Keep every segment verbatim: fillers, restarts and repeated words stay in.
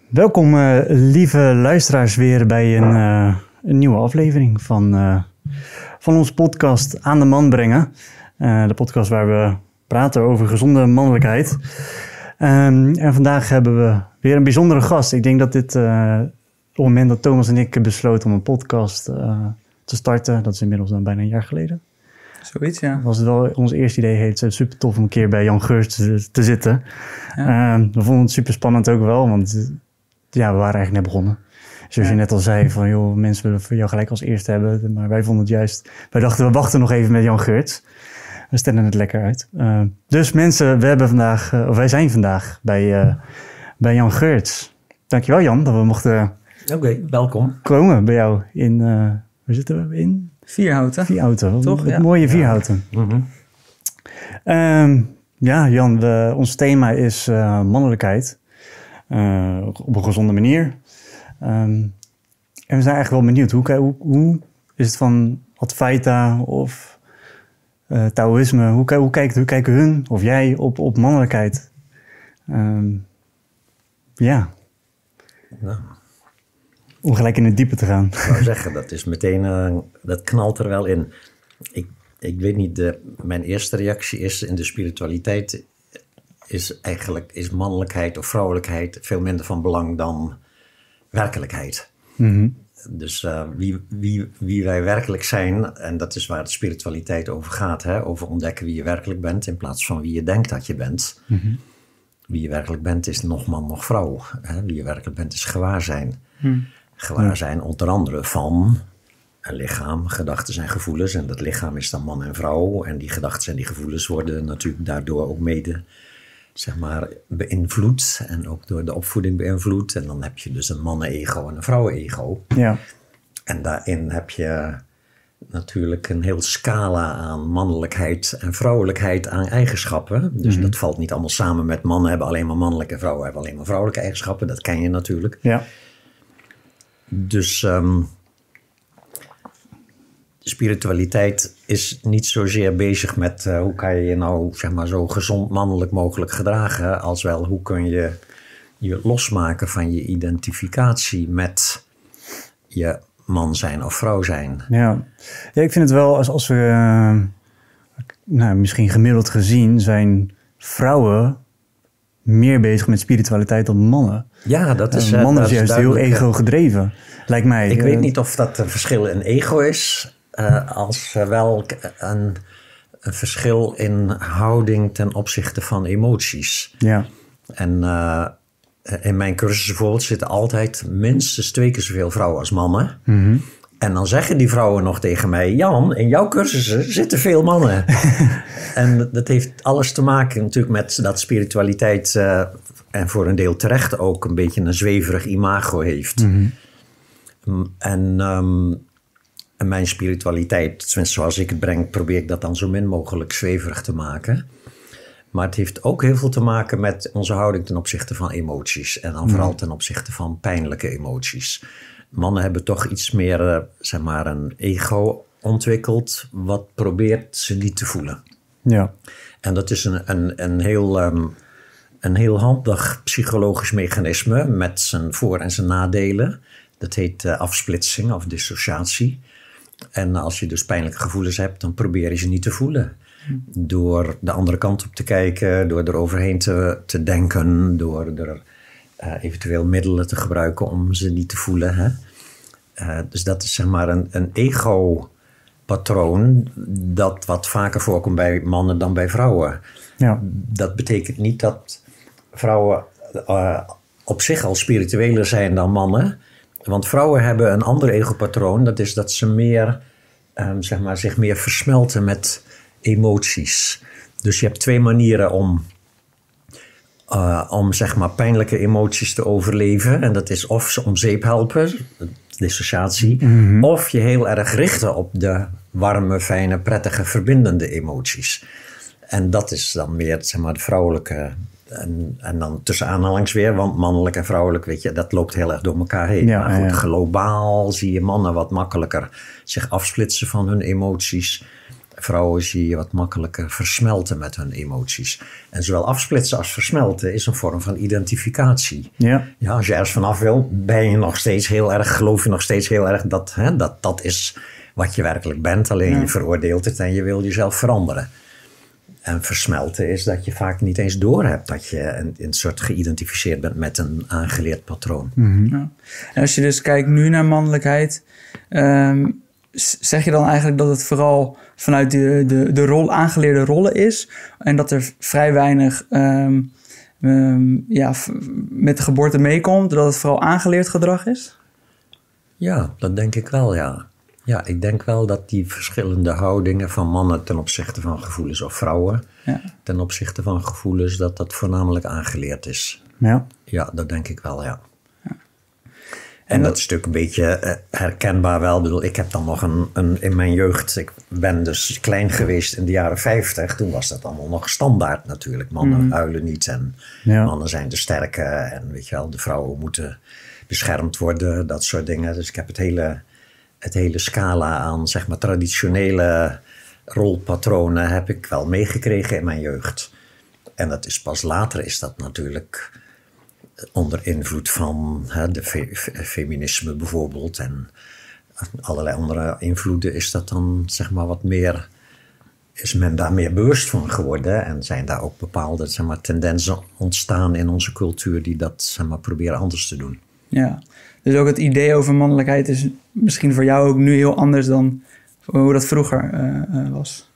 Welkom uh, lieve luisteraars weer bij een, uh, een nieuwe aflevering van, uh, van onze podcast Aan de Man Brengen. Uh, de podcast waar we praten over gezonde mannelijkheid. Um, en vandaag hebben we weer een bijzondere gast. Ik denk dat dit uh, op het moment dat Thomas en ik besloten om een podcast uh, te starten, dat is inmiddels dan bijna een jaar geleden. Zoiets, ja. Was het wel ons eerste idee. Het is super tof om een keer bij Jan Geurts te, te zitten. Ja. Um, we vonden het super spannend ook wel, want ja, we waren eigenlijk net begonnen. Zoals ja. je net al zei, van joh, mensen willen voor jou gelijk als eerste hebben. Maar wij vonden het juist, wij dachten we wachten nog even met Jan Geurts. We stellen het lekker uit. Uh, dus mensen, we hebben vandaag, uh, of wij zijn vandaag bij, uh, bij Jan Geurts. Dankjewel Jan, dat we mochten Oké, okay, welkom. komen bij jou in, uh, waar zitten we in? Vierhouten. Vierhouten, toch? Het ja. mooie Vierhouten. Ja. Mm-hmm. Um, ja, Jan, we, ons thema is uh, mannelijkheid. Uh, op een gezonde manier. Um, en we zijn eigenlijk wel benieuwd, hoe, hoe, hoe is het van Advaita of uh, Taoïsme? Hoe, hoe, kijkt, hoe kijken hun of jij op, op mannelijkheid? Um, ja. Nou. Om gelijk in het diepe te gaan. Ik wou zeggen, dat is meteen, uh, dat knalt er wel in. Ik, ik weet niet, de, mijn eerste reactie is in de spiritualiteit is eigenlijk is mannelijkheid of vrouwelijkheid veel minder van belang dan werkelijkheid. Mm-hmm. Dus uh, wie, wie, wie wij werkelijk zijn, en dat is waar de spiritualiteit over gaat, hè, over ontdekken wie je werkelijk bent in plaats van wie je denkt dat je bent. Mm-hmm. Wie je werkelijk bent is nog man, nog vrouw. Hè. Wie je werkelijk bent is gewaarzijn. Mm. Gewaarzijn onder andere van een lichaam, gedachten en gevoelens. En dat lichaam is dan man en vrouw. En die gedachten en die gevoelens worden natuurlijk daardoor ook mede, zeg maar, beïnvloed. En ook door de opvoeding beïnvloed. En dan heb je dus een mannen-ego en een vrouwen-ego. Ja. En daarin heb je natuurlijk een heel scala aan mannelijkheid en vrouwelijkheid aan eigenschappen. Dus mm-hmm. dat valt niet allemaal samen met mannen hebben alleen maar mannelijke en vrouwen hebben alleen maar vrouwelijke eigenschappen. Dat ken je natuurlijk. Ja. Dus um, spiritualiteit is niet zozeer bezig met uh, hoe kan je je nou, zeg maar, zo gezond mannelijk mogelijk gedragen, als wel hoe kun je je losmaken van je identificatie met je man zijn of vrouw zijn. Ja, ja ik vind het wel als, als we, uh, nou, misschien gemiddeld gezien zijn vrouwen meer bezig met spiritualiteit dan mannen. Ja, dat is... Uh, mannen is juist heel ego gedreven, lijkt mij. Ik uh, weet niet of dat een verschil in ego is, uh, als uh, wel een, een verschil in houding ten opzichte van emoties. Ja. En uh, in mijn cursussen bijvoorbeeld zitten altijd minstens twee keer zoveel vrouwen als mannen. Mm-hmm. En dan zeggen die vrouwen nog tegen mij, Jan, in jouw cursussen zitten veel mannen. En dat heeft alles te maken natuurlijk met dat spiritualiteit, uh, en voor een deel terecht ook, een beetje een zweverig imago heeft. Mm-hmm. Um, en, um, en mijn spiritualiteit, tenminste zoals ik het breng, probeer ik dat dan zo min mogelijk zweverig te maken. Maar het heeft ook heel veel te maken met onze houding ten opzichte van emoties. En dan mm-hmm. vooral ten opzichte van pijnlijke emoties. Mannen hebben toch iets meer, uh, zeg maar, een ego ontwikkeld, wat probeert ze niet te voelen. Ja. En dat is een, een, een, heel, um, een heel handig psychologisch mechanisme met zijn voor- en zijn nadelen. Dat heet uh, afsplitsing of dissociatie. En als je dus pijnlijke gevoelens hebt, dan probeer je ze niet te voelen. Door de andere kant op te kijken, door eroverheen te, te denken, door er uh, eventueel middelen te gebruiken om ze niet te voelen. Hè? Uh, dus dat is, zeg maar, een, een ego-patroon dat wat vaker voorkomt bij mannen dan bij vrouwen. Ja. Dat betekent niet dat vrouwen uh, op zich al spiritueler zijn dan mannen. Want vrouwen hebben een ander ego-patroon. Dat is dat ze meer, um, zeg maar, zich meer versmelten met emoties. Dus je hebt twee manieren om, uh, om zeg maar, pijnlijke emoties te overleven. En dat is of ze om zeep helpen, dissociatie. Mm-hmm. Of je heel erg richten op de warme, fijne, prettige, verbindende emoties. En dat is dan meer, zeg maar, de vrouwelijke. En, en dan tussen aanhalings weer, want mannelijk en vrouwelijk, weet je, dat loopt heel erg door elkaar heen. Ja, maar goed, ja. globaal zie je mannen wat makkelijker zich afsplitsen van hun emoties. Vrouwen zie je wat makkelijker versmelten met hun emoties. En zowel afsplitsen als versmelten is een vorm van identificatie. Ja. Ja, als je ergens vanaf wil, ben je nog steeds heel erg, geloof je nog steeds heel erg dat hè, dat, dat is wat je werkelijk bent. Alleen ja. je veroordeelt het en je wil jezelf veranderen. En versmelten is dat je vaak niet eens doorhebt dat je een, een soort geïdentificeerd bent met een aangeleerd patroon. Mm-hmm. Ja. En als je dus kijkt nu naar mannelijkheid, um, zeg je dan eigenlijk dat het vooral vanuit de, de, de rol, aangeleerde rollen is en dat er vrij weinig um, um, ja, f- met de geboorte meekomt, dat het vooral aangeleerd gedrag is? Ja, dat denk ik wel, ja. Ja, ik denk wel dat die verschillende houdingen van mannen ten opzichte van gevoelens of vrouwen ja. ten opzichte van gevoelens, dat dat voornamelijk aangeleerd is. Ja, ja dat denk ik wel, ja. ja. En, en dat, dat is natuurlijk een beetje uh, herkenbaar wel. Ik bedoel, ik heb dan nog een, een, in mijn jeugd, ik ben dus klein geweest in de jaren vijftig. Toen was dat allemaal nog standaard natuurlijk. Mannen mm. huilen niet en ja. mannen zijn de sterke. En weet je wel, de vrouwen moeten beschermd worden, dat soort dingen. Dus ik heb het hele... Het hele scala aan zeg maar, traditionele rolpatronen heb ik wel meegekregen in mijn jeugd. En dat is pas later is dat natuurlijk onder invloed van hè, de fe- feminisme bijvoorbeeld. En allerlei andere invloeden is dat dan zeg maar wat meer... Is men daar meer bewust van geworden. En zijn daar ook bepaalde zeg maar, tendensen ontstaan in onze cultuur die dat zeg maar, proberen anders te doen. Ja, dus ook het idee over mannelijkheid is misschien voor jou ook nu heel anders dan hoe dat vroeger uh, uh, was.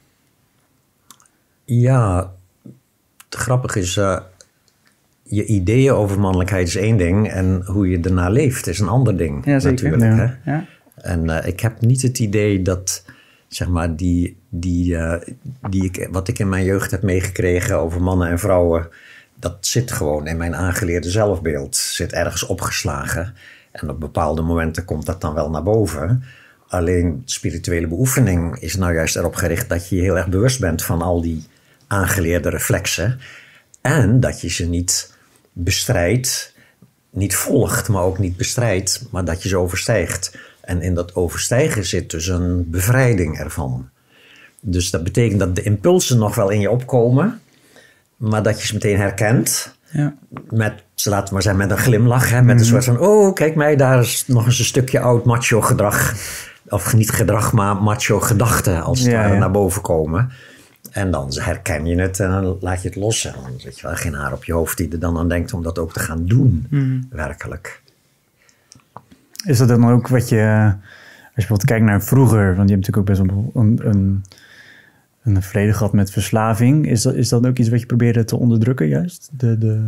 Ja, het grappige is, uh, je ideeën over mannelijkheid is één ding en hoe je erna leeft is een ander ding. Ja, zeker. Natuurlijk. Ja. Hè? Ja. En uh, ik heb niet het idee dat, zeg maar, die, die, uh, die ik, wat ik in mijn jeugd heb meegekregen over mannen en vrouwen, dat zit gewoon in mijn aangeleerde zelfbeeld, zit ergens opgeslagen. En op bepaalde momenten komt dat dan wel naar boven. Alleen spirituele beoefening is nou juist erop gericht dat je je heel erg bewust bent van al die aangeleerde reflexen. En dat je ze niet bestrijdt, niet volgt, maar ook niet bestrijdt, maar dat je ze overstijgt. En in dat overstijgen zit dus een bevrijding ervan. Dus dat betekent dat de impulsen nog wel in je opkomen, maar dat je ze meteen herkent. Ja. Met, laten we maar zeggen, met een glimlach. Hè, met een soort van, oh, kijk mij, daar is nog eens een stukje oud macho gedrag. Of niet gedrag, maar macho gedachten als het ja, ware ja. naar boven komen. En dan herken je het en dan laat je het los. En dan zit je wel geen haar op je hoofd die er dan aan denkt om dat ook te gaan doen. Mm. Werkelijk. Is dat dan ook wat je, als je bijvoorbeeld kijkt naar vroeger, want je hebt natuurlijk ook best wel een, een, een verleden gehad met verslaving. Is dat, is dat ook iets wat je probeerde te onderdrukken juist? De, de,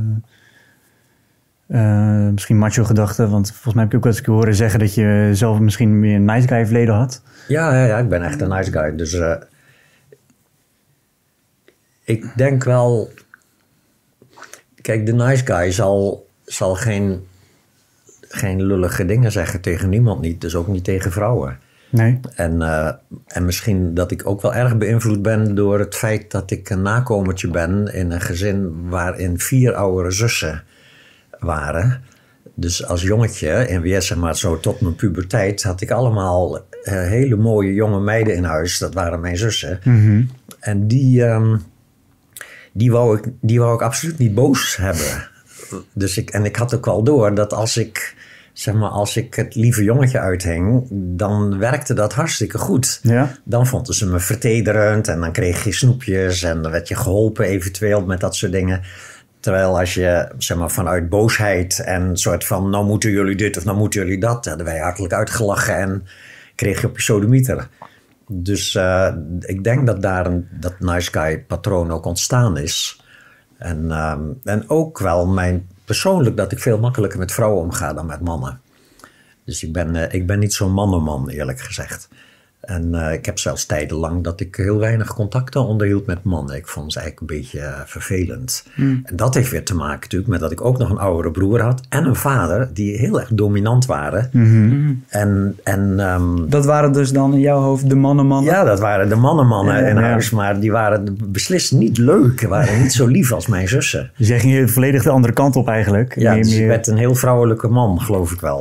uh, misschien macho gedachten, want volgens mij heb ik ook wel eens horen zeggen dat je zelf misschien meer een nice guy verleden had. Ja, ja, ja, ik ben echt een nice guy. Dus uh, ik denk wel, kijk, de nice guy zal, zal geen... geen lullige dingen zeggen tegen niemand niet. Dus ook niet tegen vrouwen. Nee. En, uh, en misschien dat ik ook wel erg beïnvloed ben door het feit dat ik een nakomertje ben in een gezin waarin vier oudere zussen waren. Dus als jongetje, en weer zeg maar zo tot mijn puberteit, had ik allemaal uh, hele mooie jonge meiden in huis. Dat waren mijn zussen. Mm-hmm. En die, um, die, wou ik, die wou ik absoluut niet boos hebben. Dus ik, en ik had ook wel door dat als ik, zeg maar, als ik het lieve jongetje uithing, dan werkte dat hartstikke goed. Ja. Dan vonden ze me vertederend en dan kreeg je snoepjes en dan werd je geholpen eventueel met dat soort dingen. Terwijl als je, zeg maar, vanuit boosheid en een soort van, nou moeten jullie dit of nou moeten jullie dat, hadden wij hartelijk uitgelachen en kreeg je op je sodemieter. Dus uh, ik denk dat daar een, dat nice guy patroon ook ontstaan is. En, um, en ook wel mijn persoonlijk dat ik veel makkelijker met vrouwen omga dan met mannen. Dus ik ben, uh, ik ben niet zo'n mannenman, eerlijk gezegd. En uh, ik heb zelfs tijdenlang dat ik heel weinig contacten onderhield met mannen. Ik vond ze eigenlijk een beetje uh, vervelend. Mm. En dat heeft weer te maken natuurlijk met dat ik ook nog een oudere broer had en een vader die heel erg dominant waren. Mm-hmm. En, en, um, dat waren dus dan in jouw hoofd de mannenmannen? Ja, dat waren de mannenmannen ja, in ja. huis. Maar die waren beslist niet leuk. Die waren niet zo lief als mijn zussen. Dus jij ging volledig de andere kant op eigenlijk. Ja, meer, dus meer... ik werd een heel vrouwelijke man, geloof ik wel.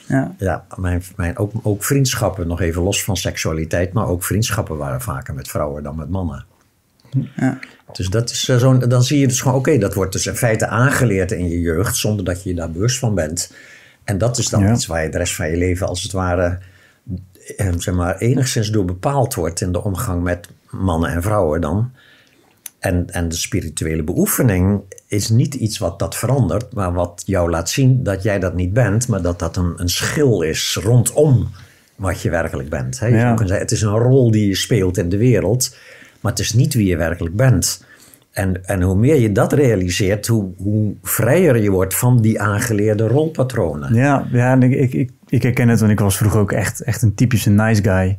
Ja. Ja, mijn, mijn, ook, ook vriendschappen, nog even los van seksualiteit, maar ook vriendschappen waren vaker met vrouwen dan met mannen. Ja. Dus dat is uh, zo'n, dan zie je dus gewoon, oké, okay, dat wordt dus in feite aangeleerd in je jeugd, zonder dat je je daar bewust van bent. En dat is dan ja. iets waar je de rest van je leven als het ware, eh, zeg maar, enigszins door bepaald wordt in de omgang met mannen en vrouwen dan. En, en de spirituele beoefening is niet iets wat dat verandert, maar wat jou laat zien dat jij dat niet bent, maar dat dat een, een schil is rondom wat je werkelijk bent. Hè? Je ja. zou kunnen zeggen, het is een rol die je speelt in de wereld, maar het is niet wie je werkelijk bent. En, en hoe meer je dat realiseert, hoe, hoe vrijer je wordt van die aangeleerde rolpatronen. Ja, ja ik, ik, ik herken het, want ik was vroeger ook echt, echt een typische nice guy.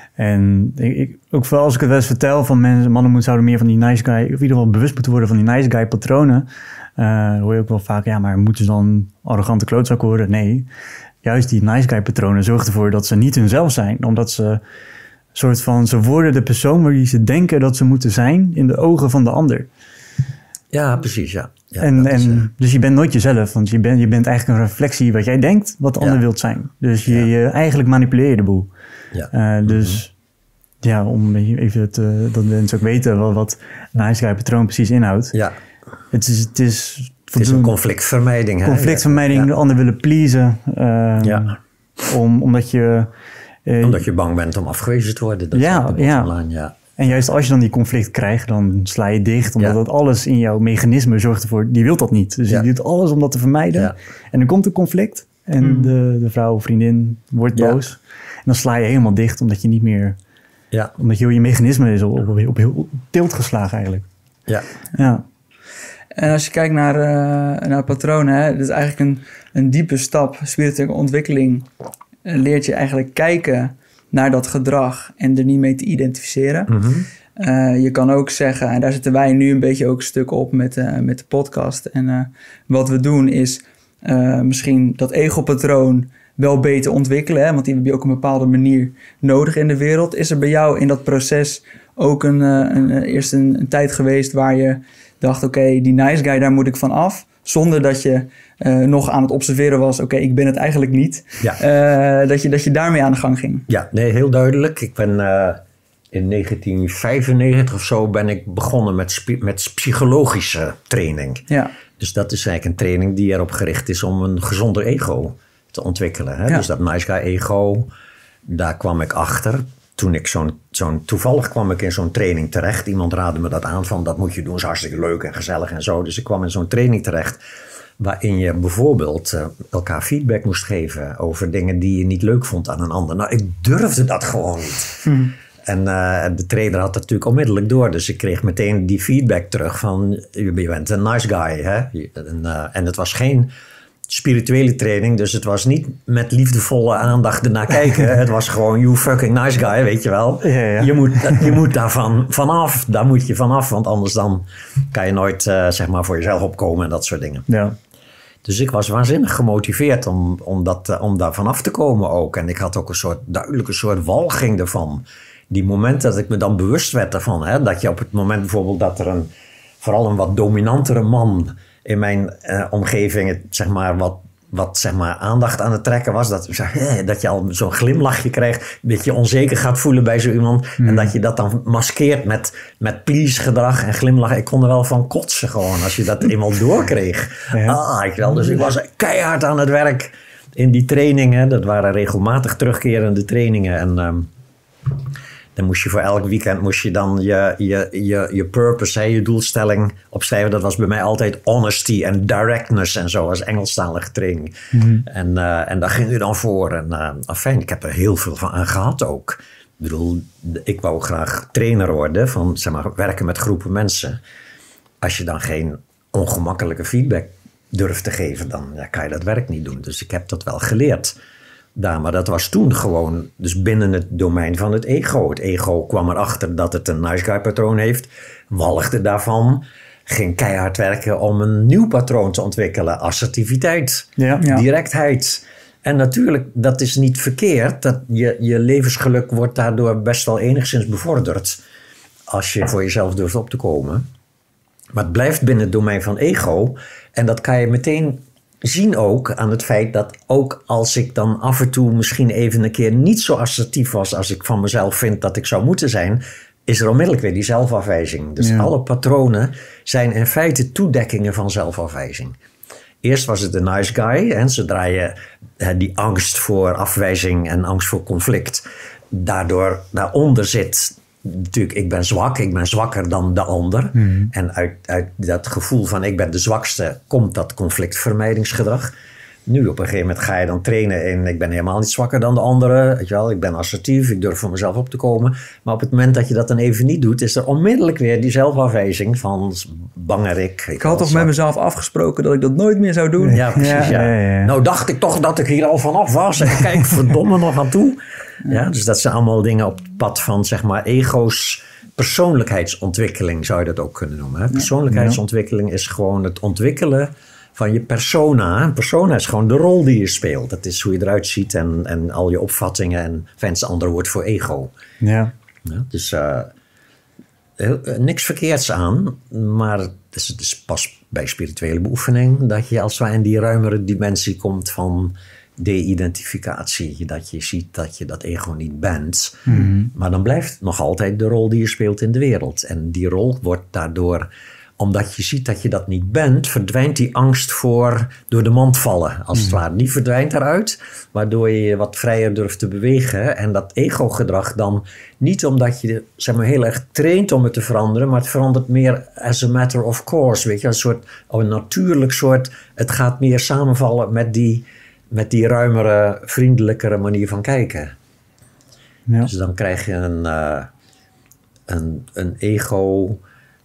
En ik, ik, ook vooral als ik het wel eens vertel van mensen, mannen moeten zouden meer van die nice guy, of in ieder geval bewust moeten worden van die nice guy patronen. Uh, hoor je ook wel vaak, ja, maar moeten ze dan arrogante klootzak worden? Nee, juist die nice guy patronen zorgen ervoor dat ze niet hunzelf zijn, omdat ze soort van, ze worden de persoon waar ze denken dat ze moeten zijn in de ogen van de ander. Ja, precies, ja. ja en, is, en, uh... Dus je bent nooit jezelf, want je, ben, je bent eigenlijk een reflectie wat jij denkt, wat de ja. ander wilt zijn. Dus je, ja. je eigenlijk manipuleer je de boel. Ja. Uh, dus mm-hmm. ja, om even te, dat mensen ook weten wat, wat een nice guy patroon precies inhoudt. Ja. Het is, het is, het is een conflictvermijding. Hè? Conflictvermijding, ja. de ander willen pleasen. Uh, ja. om, omdat je... Uh, omdat je bang bent om afgewezen te worden. Dat ja, ja. ja. En juist als je dan die conflict krijgt, dan sla je dicht. Omdat ja. dat alles in jouw mechanisme zorgt ervoor, die wil dat niet. Dus ja. je doet alles om dat te vermijden. Ja. En dan komt een conflict. En mm. de, de vrouw of vriendin wordt boos. Ja. En dan sla je helemaal dicht, omdat je niet meer... Ja. Omdat je, je mechanisme is op, op, op, op tilt geslagen eigenlijk. Ja. ja. En als je kijkt naar, uh, naar patronen, hè, dat is eigenlijk een, een diepe stap. Spirituele ontwikkeling uh, leert je eigenlijk kijken naar dat gedrag en er niet mee te identificeren. Mm-hmm. Uh, je kan ook zeggen, en daar zitten wij nu een beetje ook een stuk op met, uh, met de podcast. En uh, wat we doen is uh, misschien dat ego-patroon wel beter ontwikkelen. Hè? Want die heb je ook op een bepaalde manier nodig in de wereld. Is er bij jou in dat proces ook een, uh, een, uh, eerst een, een tijd geweest waar je dacht, oké, okay, die nice guy, daar moet ik van af. Zonder dat je uh, nog aan het observeren was, oké, okay, ik ben het eigenlijk niet. Ja. Uh, dat, je, dat je daarmee aan de gang ging. Ja, nee, heel duidelijk. Ik ben uh, in negentien vijfennegentig of zo ben ik begonnen met, sp- met psychologische training. Ja. Dus dat is eigenlijk een training die erop gericht is om een gezonder ego te ontwikkelen. Hè? Ja. Dus dat nice guy ego, daar kwam ik achter. Toen ik zo'n, zo'n, toevallig kwam ik in zo'n training terecht. Iemand raadde me dat aan van, dat moet je doen, is hartstikke leuk en gezellig en zo. Dus ik kwam in zo'n training terecht waarin je bijvoorbeeld uh, elkaar feedback moest geven over dingen die je niet leuk vond aan een ander. Nou, ik durfde dat gewoon niet. Hmm. En uh, de trainer had dat natuurlijk onmiddellijk door. Dus ik kreeg meteen die feedback terug van, je bent een nice guy. Hè? En, uh, en het was geen spirituele training, dus het was niet met liefdevolle aandacht ernaar kijken. Het was gewoon, you fucking nice guy, weet je wel. Ja, ja. Je moet, je moet daarvan vanaf, daar moet je vanaf, want anders dan kan je nooit uh, zeg maar voor jezelf opkomen en dat soort dingen. Ja. Dus ik was waanzinnig gemotiveerd om, om, dat, uh, om daar vanaf te komen ook. En ik had ook een soort duidelijke soort walging ervan. Die momenten dat ik me dan bewust werd ervan, hè, dat je op het moment bijvoorbeeld dat er een, vooral een wat dominantere man in mijn uh, omgeving, zeg maar, wat, wat zeg maar, aandacht aan het trekken was. Dat, dat je al zo'n glimlachje krijgt. Dat je onzeker gaat voelen bij zo iemand. Mm. En dat je dat dan maskeert met, met please gedrag en glimlach. Ik kon er wel van kotsen gewoon als je dat eenmaal doorkreeg. Ja. Ah, ik wel. Dus ik was keihard aan het werk in die trainingen. Dat waren regelmatig terugkerende trainingen. En um, dan moest je voor elk weekend moest je dan je, je, je, je purpose, hè, je doelstelling opschrijven. Dat was bij mij altijd honesty en directness en zo, als Engelstalige training. Mm-hmm. En, uh, en daar ging je dan voor. En uh, afijn, ik heb er heel veel van aan gehad ook. Ik bedoel, ik wou graag trainer worden van, zeg maar, werken met groepen mensen. Als je dan geen ongemakkelijke feedback durft te geven, dan ja, kan je dat werk niet doen. Dus ik heb dat wel geleerd. Daar, maar dat was toen gewoon dus binnen het domein van het ego. Het ego kwam erachter dat het een nice guy patroon heeft. Walgde daarvan. Ging keihard werken om een nieuw patroon te ontwikkelen. Assertiviteit. Ja, ja. Directheid. En natuurlijk, dat is niet verkeerd. Dat je, je levensgeluk wordt daardoor best wel enigszins bevorderd. Als je voor jezelf durft op te komen. Maar het blijft binnen het domein van ego. En dat kan je meteen zien ook aan het feit dat ook als ik dan af en toe misschien even een keer niet zo assertief was als ik van mezelf vind dat ik zou moeten zijn, is er onmiddellijk weer die zelfafwijzing. Dus ja. alle patronen zijn in feite toedekkingen van zelfafwijzing. Eerst was het de nice guy en zodra je die angst voor afwijzing en angst voor conflict daardoor daaronder zit. Natuurlijk, ik ben zwak, ik ben zwakker dan de ander. Mm. En uit, uit dat gevoel van ik ben de zwakste komt dat conflictvermijdingsgedrag. Nu op een gegeven moment ga je dan trainen in ik ben helemaal niet zwakker dan de anderen. Weet je wel, ik ben assertief, ik durf voor mezelf op te komen. Maar op het moment dat je dat dan even niet doet, is er onmiddellijk weer die zelfafwijzing van bangerik. Ik, ik had toch zwak. met mezelf afgesproken dat ik dat nooit meer zou doen? Ja, precies. Ja. Ja. Ja, ja. Nou dacht ik toch dat ik hier al vanaf was. En kijk, verdomme nog aan toe. Ja, dus dat zijn allemaal dingen op het pad van zeg maar ego's persoonlijkheidsontwikkeling zou je dat ook kunnen noemen. Hè? Persoonlijkheidsontwikkeling is gewoon het ontwikkelen van je persona. Een persona is gewoon de rol die je speelt. Dat is hoe je eruit ziet en, en al je opvattingen. En fijn is een ander woord voor ego. Ja. Ja, dus uh, heel, uh, niks verkeerds aan. Maar het is, het is pas bij spirituele beoefening dat je als het ware in die ruimere dimensie komt van de-identificatie. Dat je ziet dat je dat ego niet bent. Mm-hmm. Maar dan blijft het nog altijd de rol die je speelt in de wereld. En die rol wordt daardoor, omdat je ziet dat je dat niet bent, verdwijnt die angst voor door de mand vallen. Als het ware. Die verdwijnt eruit, waardoor je wat vrijer durft te bewegen. En dat ego-gedrag dan niet omdat je zeg maar, heel erg traint om het te veranderen, maar het verandert meer as a matter of course. Weet je, een soort, een natuurlijk soort, het gaat meer samenvallen met die, met die ruimere, vriendelijkere manier van kijken. Ja. Dus dan krijg je een, uh, een, een ego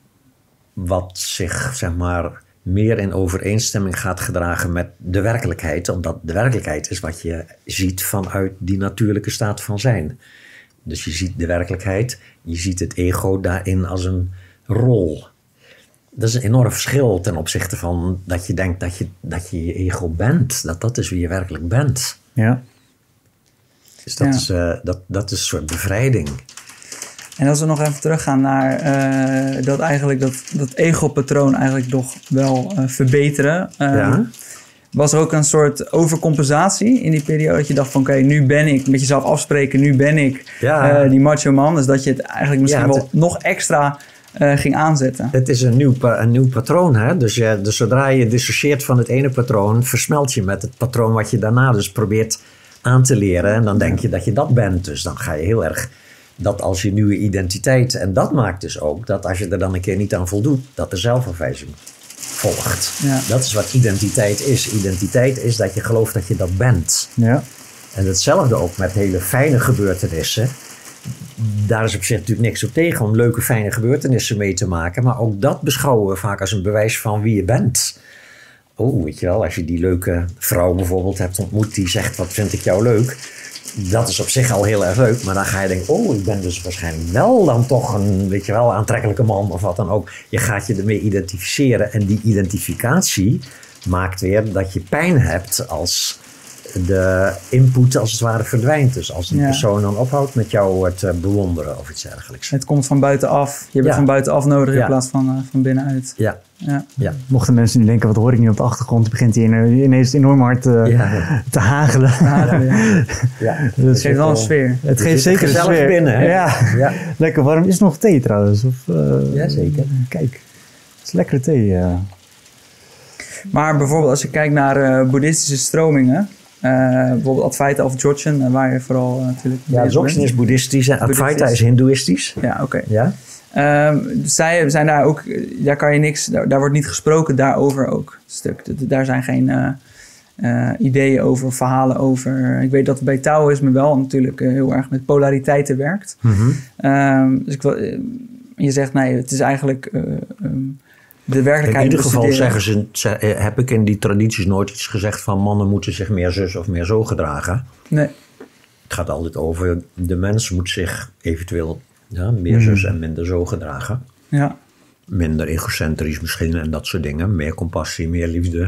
wat zich, zeg maar, meer in overeenstemming gaat gedragen met de werkelijkheid. Omdat de werkelijkheid is wat je ziet vanuit die natuurlijke staat van zijn. Dus je ziet de werkelijkheid, je ziet het ego daarin als een rol. Dat is een enorm verschil ten opzichte van dat je denkt dat je dat je, je ego bent. Dat dat is wie je werkelijk bent. Ja. Dus dat, ja. is, uh, dat, dat is een soort bevrijding. En als we nog even teruggaan naar uh, dat eigenlijk dat, dat ego-patroon eigenlijk nog wel uh, verbeteren. Um, ja. Was er ook een soort overcompensatie in die periode? Dat je dacht van oké, okay, nu ben ik, met jezelf afspreken, nu ben ik ja. uh, die macho man. Dus dat je het eigenlijk misschien ja, het, wel nog extra uh, ging aanzetten. Het is een nieuw, een nieuw patroon. Hè? Dus, je, dus zodra je dissocieert van het ene patroon, versmelt je met het patroon wat je daarna dus probeert aan te leren. En dan denk je dat je dat bent. Dus dan ga je heel erg dat als je nieuwe identiteit. En dat maakt dus ook dat als je er dan een keer niet aan voldoet, dat de zelfafwijzing volgt. Ja. Dat is wat identiteit is. Identiteit is dat je gelooft dat je dat bent. Ja. En hetzelfde ook met hele fijne gebeurtenissen. Daar is op zich natuurlijk niks op tegen om leuke fijne gebeurtenissen mee te maken. Maar ook dat beschouwen we vaak als een bewijs van wie je bent. Oh, weet je wel, als je die leuke vrouw bijvoorbeeld hebt ontmoet die zegt wat vind ik jou leuk. Dat is op zich al heel erg leuk. Maar dan ga je denken, oh, ik ben dus waarschijnlijk wel dan toch een, weet je wel, aantrekkelijke man of wat dan ook. Je gaat je ermee identificeren. En die identificatie maakt weer dat je pijn hebt als de input als het ware verdwijnt. Dus als die ja. persoon dan ophoudt met jou te bewonderen of iets dergelijks. Het komt van buitenaf. Je hebt ja. het van buitenaf nodig ja. in plaats van, uh, van binnenuit. Ja. Ja. Ja. Mochten mensen nu denken, wat hoor ik nu op de achtergrond? Begint hij ineens enorm hard uh, ja. te hagelen. hagelen ja. Ja. Het geeft wel een sfeer. Het geeft zeker een sfeer. Binnen, hè? Ja. Ja. Lekker warm. Is het nog thee trouwens? Of, uh, ja, zeker. Kijk, het is lekker thee. Uh. Maar bijvoorbeeld als je kijkt naar uh, boeddhistische stromingen. Uh, bijvoorbeeld Advaita of Dzogchen, waar je vooral uh, natuurlijk... Ja, Dzogchen is boeddhistisch en Advaita is hindoeïstisch. Ja, oké. Okay. Ja? Um, zij zijn daar ook... Daar kan je niks... Daar, daar wordt niet gesproken daarover ook. Stuk. Daar zijn geen uh, uh, ideeën over, verhalen over. Ik weet dat het bij Taoïsme wel natuurlijk uh, heel erg met polariteiten werkt. Mm-hmm. Um, dus ik wil... Uh, je zegt, nee, het is eigenlijk... Uh, um, de werkelijkheid. In ieder geval zeggen ze, heb ik in die tradities nooit iets gezegd van mannen moeten zich meer zus of meer zo gedragen. Nee. Het gaat altijd over de mens moet zich eventueel ja, meer mm. zus en minder zo gedragen. Ja. Minder egocentrisch misschien en dat soort dingen. Meer compassie, meer liefde.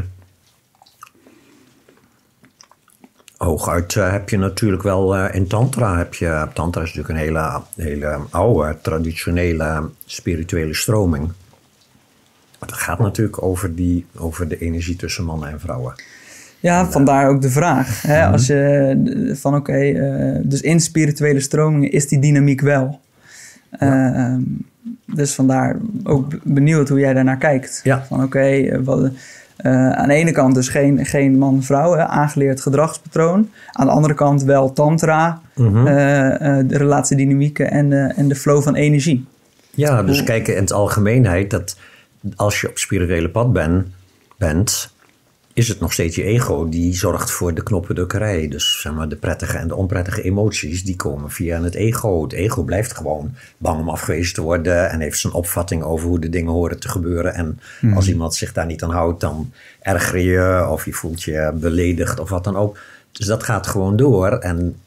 Hooguit uh, heb je natuurlijk wel uh, in tantra. Heb je, tantra is natuurlijk een hele, hele oude, traditionele spirituele stroming. Het gaat natuurlijk over, die, over de energie tussen mannen en vrouwen. Ja, vandaar ook de vraag. Hè? Mm-hmm. Als je van oké, okay, uh, dus in spirituele stromingen is die dynamiek wel. Ja. Uh, um, dus vandaar ook benieuwd hoe jij daarnaar kijkt. Ja. Van oké, okay, uh, uh, aan de ene kant dus geen, geen man-vrouw, aangeleerd gedragspatroon. Aan de andere kant wel tantra, mm-hmm. uh, uh, de relatiedynamieken en, uh, en de flow van energie. Ja, dus hoe... kijk in het algemeenheid dat als je op spirituele pad ben, bent, is het nog steeds je ego die zorgt voor de knoppendrukkerij. Dus zeg maar, de prettige en de onprettige emoties, die komen via het ego. Het ego blijft gewoon bang om afgewezen te worden en heeft zijn opvatting over hoe de dingen horen te gebeuren. En hmm. als iemand zich daar niet aan houdt, dan erger je of je voelt je beledigd of wat dan ook. Dus dat gaat gewoon door. En,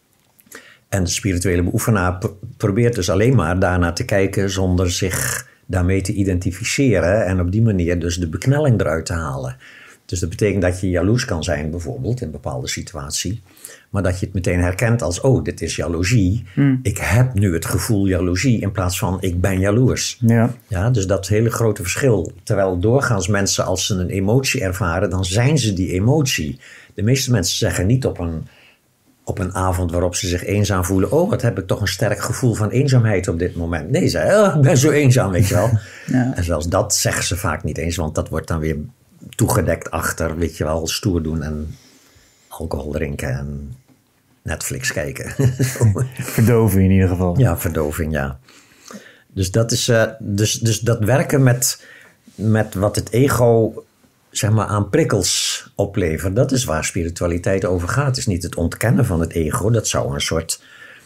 en de spirituele beoefenaar p- probeert dus alleen maar daarnaar te kijken zonder zich daarmee te identificeren en op die manier dus de beknelling eruit te halen. Dus dat betekent dat je jaloers kan zijn bijvoorbeeld in een bepaalde situatie. Maar dat je het meteen herkent als, oh, dit is jaloezie. Mm. Ik heb nu het gevoel jaloezie in plaats van ik ben jaloers. Ja. Ja, dus dat hele grote verschil. Terwijl doorgaans mensen als ze een emotie ervaren, dan zijn ze die emotie. De meeste mensen zeggen niet op een, op een avond waarop ze zich eenzaam voelen, oh, wat heb ik toch een sterk gevoel van eenzaamheid op dit moment. Nee, ze zeggen, oh, ik ben zo eenzaam, weet je wel. Ja. En zelfs dat zeggen ze vaak niet eens, want dat wordt dan weer toegedekt achter, weet je wel, stoer doen en alcohol drinken en Netflix kijken. Verdoving in ieder geval. Ja, verdoving, ja. Dus dat is, uh, dus, dus dat werken met, met wat het ego, zeg maar, aan prikkels oplevert, dat is waar spiritualiteit over gaat. Het is niet het ontkennen van het ego, dat zou een soort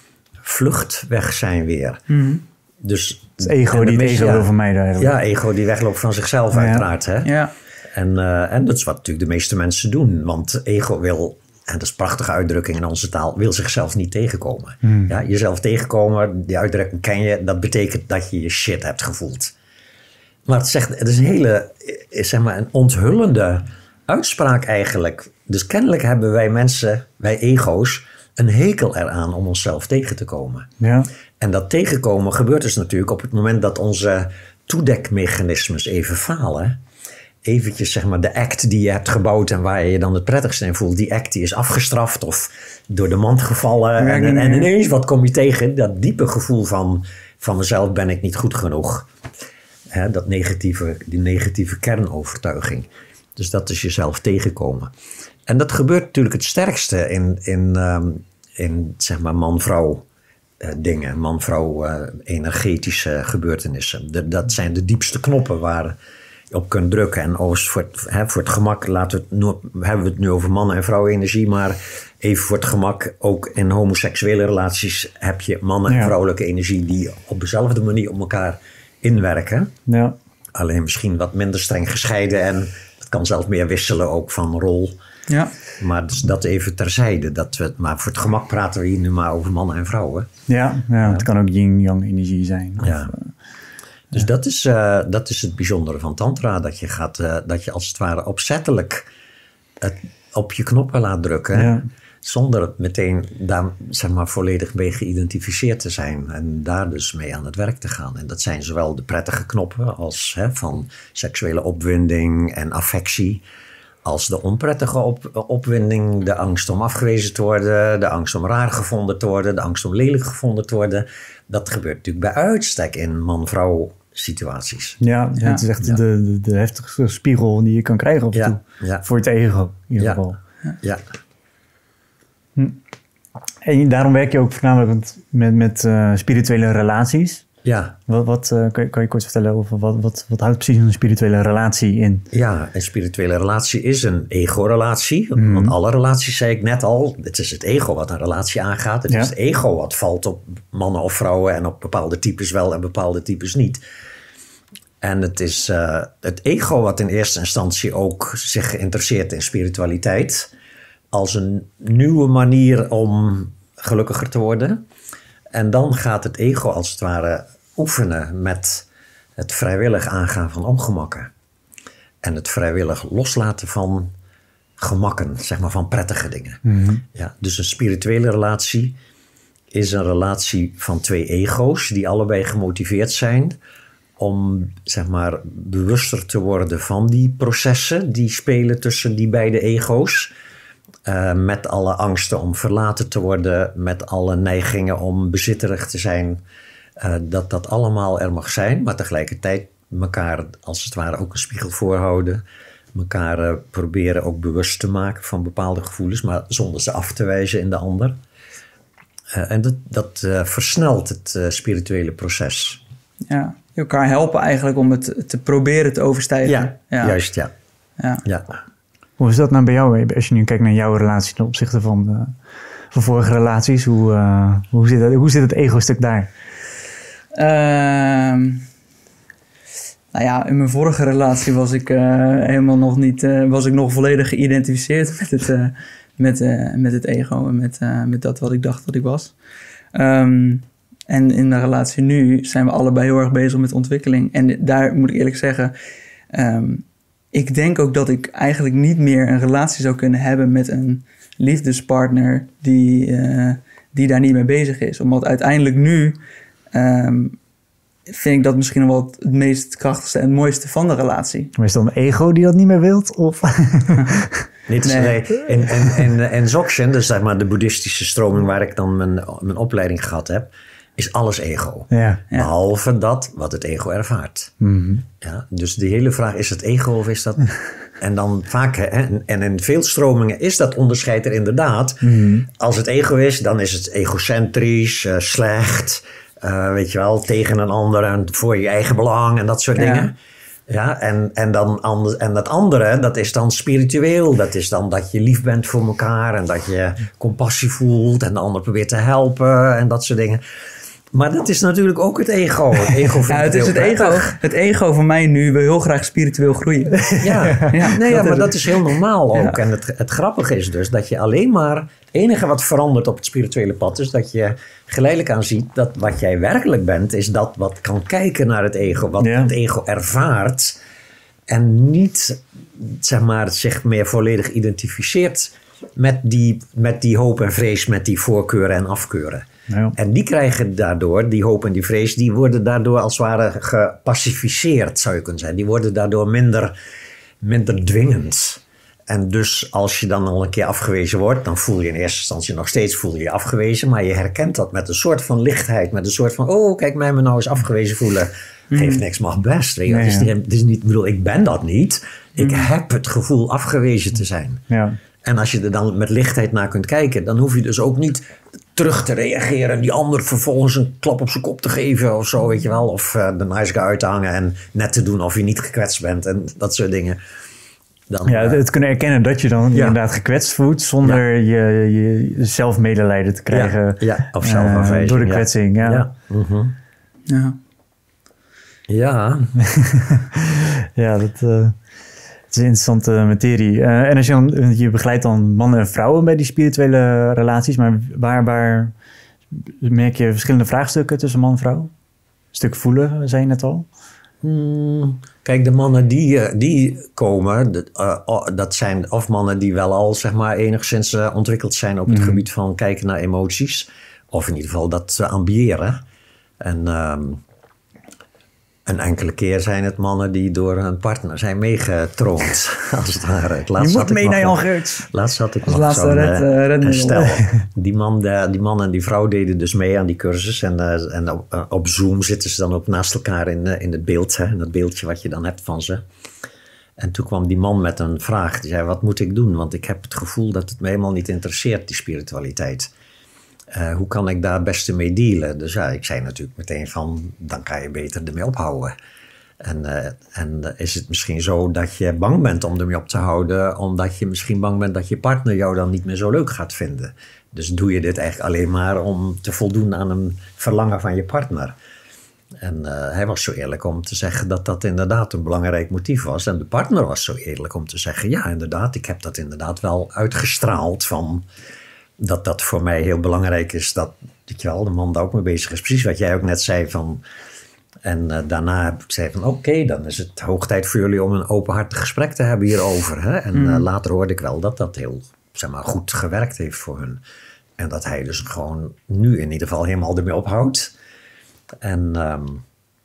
vluchtweg zijn weer. Mm-hmm. Dus het ego die het ego ja, wil vermijden eigenlijk. Ja, ego die wegloopt van zichzelf, ja, uiteraard. Hè? Ja. En, uh, en dat is wat natuurlijk de meeste mensen doen. Want ego wil, en dat is een prachtige uitdrukking in onze taal, wil zichzelf niet tegenkomen. Hmm. Ja, jezelf tegenkomen, die uitdrukking ken je, dat betekent dat je je shit hebt gevoeld. Maar het, zegt, het is een hele, zeg maar, een onthullende uitspraak eigenlijk. Dus kennelijk hebben wij mensen, wij ego's, een hekel eraan om onszelf tegen te komen. Ja. En dat tegenkomen gebeurt dus natuurlijk op het moment dat onze toedekmechanismes even falen. Eventjes, zeg maar, de act die je hebt gebouwd en waar je je dan het prettigste in voelt, die act die is afgestraft of door de mand gevallen. Ja, en, en ineens, wat kom je tegen? Dat diepe gevoel van, van mezelf ben ik niet goed genoeg. Hè, dat negatieve, die negatieve kernovertuiging. Dus dat is jezelf tegenkomen. En dat gebeurt natuurlijk het sterkste in, in, um, in zeg maar, man-vrouw uh, dingen. Man-vrouw uh, energetische gebeurtenissen. De, dat zijn de diepste knoppen waar op kunt drukken. En overigens voor het, hè, voor het gemak laten we het nu, hebben we het nu over mannen- en vrouwenenergie. Maar even voor het gemak, ook in homoseksuele relaties heb je mannen- en ja. vrouwelijke energie die op dezelfde manier op elkaar inwerken. Ja. Alleen misschien wat minder streng gescheiden. En het kan zelfs meer wisselen ook van rol. Ja. Maar dus dat even terzijde. Dat we, maar voor het gemak praten we hier nu maar over mannen en vrouwen. Ja, ja, ja. Het kan ook yin-yang energie zijn. Of, ja. Uh, Dus ja. dat, is, uh, dat is het bijzondere van tantra. Dat je, gaat, uh, dat je als het ware opzettelijk het op je knoppen laat drukken. Ja. Zonder meteen daar, zeg maar, volledig mee geïdentificeerd te zijn. En daar dus mee aan het werk te gaan. En dat zijn zowel de prettige knoppen als hè, van seksuele opwinding en affectie. Als de onprettige op, opwinding, de angst om afgewezen te worden. De angst om raar gevonden te worden. De angst om lelijk gevonden te worden. Dat gebeurt natuurlijk bij uitstek in man-vrouw situaties. Ja, ja, het is echt ja. de, de, de heftigste spiegel die je kan krijgen af en toe. Ja, ja. Voor het ego in ieder ja. geval. Ja. Hm. En daarom werk je ook voornamelijk met, met uh, spirituele relaties. Ja. Wat, wat uh, kan, je, kan je kort vertellen over wat, wat, wat houdt precies een spirituele relatie in? Ja, een spirituele relatie is een ego-relatie. Mm. Want alle relaties, zei ik net al, het is het ego wat een relatie aangaat. Het ja. is het ego wat valt op mannen of vrouwen en op bepaalde types wel en bepaalde types niet. En het is uh, het ego wat in eerste instantie ook zich geïnteresseert in spiritualiteit als een nieuwe manier om gelukkiger te worden. En dan gaat het ego als het ware oefenen met het vrijwillig aangaan van ongemakken. En het vrijwillig loslaten van gemakken, zeg maar van prettige dingen. Mm-hmm. Ja, dus een spirituele relatie is een relatie van twee ego's die allebei gemotiveerd zijn om zeg maar bewuster te worden van die processen die spelen tussen die beide ego's. Uh, met alle angsten om verlaten te worden, met alle neigingen om bezitterig te zijn. Uh, dat dat allemaal er mag zijn, maar tegelijkertijd elkaar als het ware ook een spiegel voorhouden. Elkaar uh, proberen ook bewust te maken van bepaalde gevoelens, maar zonder ze af te wijzen in de ander. Uh, en dat, dat uh, versnelt het uh, spirituele proces. Ja, elkaar helpen eigenlijk om het te proberen te overstijgen. Ja, ja. juist ja. ja. ja. Hoe is dat nou bij jou, als je nu kijkt naar jouw relatie ten opzichte van, de, van vorige relaties? Hoe, uh, hoe, zit het, hoe zit het ego-stuk daar? Uh, nou ja, in mijn vorige relatie was ik uh, helemaal nog niet, uh, was ik nog volledig geïdentificeerd met het, uh, met, uh, met het ego en met, uh, met dat wat ik dacht dat ik was. Um, en in de relatie nu zijn we allebei heel erg bezig met ontwikkeling. En daar moet ik eerlijk zeggen, um, ik denk ook dat ik eigenlijk niet meer een relatie zou kunnen hebben met een liefdespartner die, uh, die daar niet mee bezig is. Omdat uiteindelijk nu um, vind ik dat misschien wel het meest krachtigste en het mooiste van de relatie. Maar is het dan een ego die dat niet meer wilt? Of? Niet nee. nee. En, en, en, en Dzogchen, dus zeg maar de boeddhistische stroming waar ik dan mijn, mijn opleiding gehad heb, is alles ego. Ja. Behalve dat wat het ego ervaart. Mm-hmm. Ja, dus de hele vraag, is het ego of is dat... En dan vaak, hè, en in veel stromingen is dat onderscheid er inderdaad. Mm-hmm. Als het ego is, dan is het egocentrisch, uh, slecht, uh, weet je wel, tegen een ander en voor je eigen belang en dat soort ja. dingen. Ja, en, en, dan, en dat andere, dat is dan spiritueel. Dat is dan dat je lief bent voor elkaar en dat je compassie voelt en de ander probeert te helpen en dat soort dingen. Maar dat is natuurlijk ook het ego. Het ego ja, het is het ego, het ego van mij nu wil heel graag spiritueel groeien. Ja, ja, nee, ja maar dat is heel normaal ook. Ja. En het, het grappige is dus dat je alleen maar... Het enige wat verandert op het spirituele pad is dat je geleidelijk aan ziet dat wat jij werkelijk bent, is dat wat kan kijken naar het ego. Wat ja. het ego ervaart. En niet, zeg maar, zich meer volledig identificeert met die, met die hoop en vrees, met die voorkeuren en afkeuren. Ja. En die krijgen daardoor, die hoop en die vrees, die worden daardoor als het ware gepacificeerd, zou je kunnen zeggen. Die worden daardoor minder, minder dwingend. En dus als je dan al een keer afgewezen wordt, dan voel je in eerste instantie nog steeds voel je, je afgewezen. Maar je herkent dat met een soort van lichtheid, met een soort van, oh kijk mij me nou eens afgewezen voelen. Geeft niks, mag best. Weet je. Nee, het, is, het is niet, bedoel, ik ben dat niet. Ik mm. heb het gevoel afgewezen te zijn. Ja. En als je er dan met lichtheid naar kunt kijken, dan hoef je dus ook niet terug te reageren en die ander vervolgens een klap op zijn kop te geven of zo, weet je wel. Of uh, de nice guy uit te hangen en net te doen of je niet gekwetst bent en dat soort dingen. Dan, ja, het, het kunnen erkennen dat je dan ja. inderdaad gekwetst voelt zonder ja. je, je zelfmedelijden te krijgen. Ja, ja. Of zelfafwijzing. Uh, door de kwetsing, ja. Ja. Mm-hmm. Ja. Ja. ja, dat... Uh, Het is een interessante materie. Uh, en als je, dan, je begeleidt dan mannen en vrouwen bij die spirituele relaties. Maar waar, waar merk je verschillende vraagstukken tussen man en vrouw? Een stuk voelen, zei je net al. Hmm, kijk, de mannen die, die komen, dat, uh, dat zijn of mannen die wel al zeg maar, enigszins uh, ontwikkeld zijn op het mm. gebied van kijken naar emoties. Of in ieder geval dat ze ambiëren. En... Um, Een enkele keer zijn het mannen die door hun partner zijn meegetroond, als het ware. Het je moet mee naar Jan Geurts. Laatst had ik als nog zo'n red, uh, red een stel. Die man, de, die man en die vrouw deden dus mee aan die cursus. En, uh, en op, uh, op Zoom zitten ze dan ook naast elkaar in, uh, in het beeld. Hè, in dat beeldje wat je dan hebt van ze. En toen kwam die man met een vraag. Die zei, wat moet ik doen? Want ik heb het gevoel dat het me helemaal niet interesseert, die spiritualiteit. Uh, hoe kan ik daar het beste mee dealen? Dus ja, ik zei natuurlijk meteen van, dan kan je beter ermee ophouden. En, uh, en is het misschien zo dat je bang bent om ermee op te houden, omdat je misschien bang bent dat je partner jou dan niet meer zo leuk gaat vinden. Dus doe je dit eigenlijk alleen maar om te voldoen aan een verlangen van je partner. En uh, hij was zo eerlijk om te zeggen dat dat inderdaad een belangrijk motief was. En de partner was zo eerlijk om te zeggen, ja inderdaad, ik heb dat inderdaad wel uitgestraald van... Dat dat voor mij heel belangrijk is, dat, dat je wel, de man daar ook mee bezig is. Precies wat jij ook net zei van... En uh, daarna heb ik gezegd van, oké, okay, dan is het hoog tijd voor jullie om een openhartig gesprek te hebben hierover. Hè? En mm. uh, later hoorde ik wel dat dat heel, zeg maar, goed gewerkt heeft voor hun. En dat hij dus gewoon nu in ieder geval helemaal ermee ophoudt. En, um,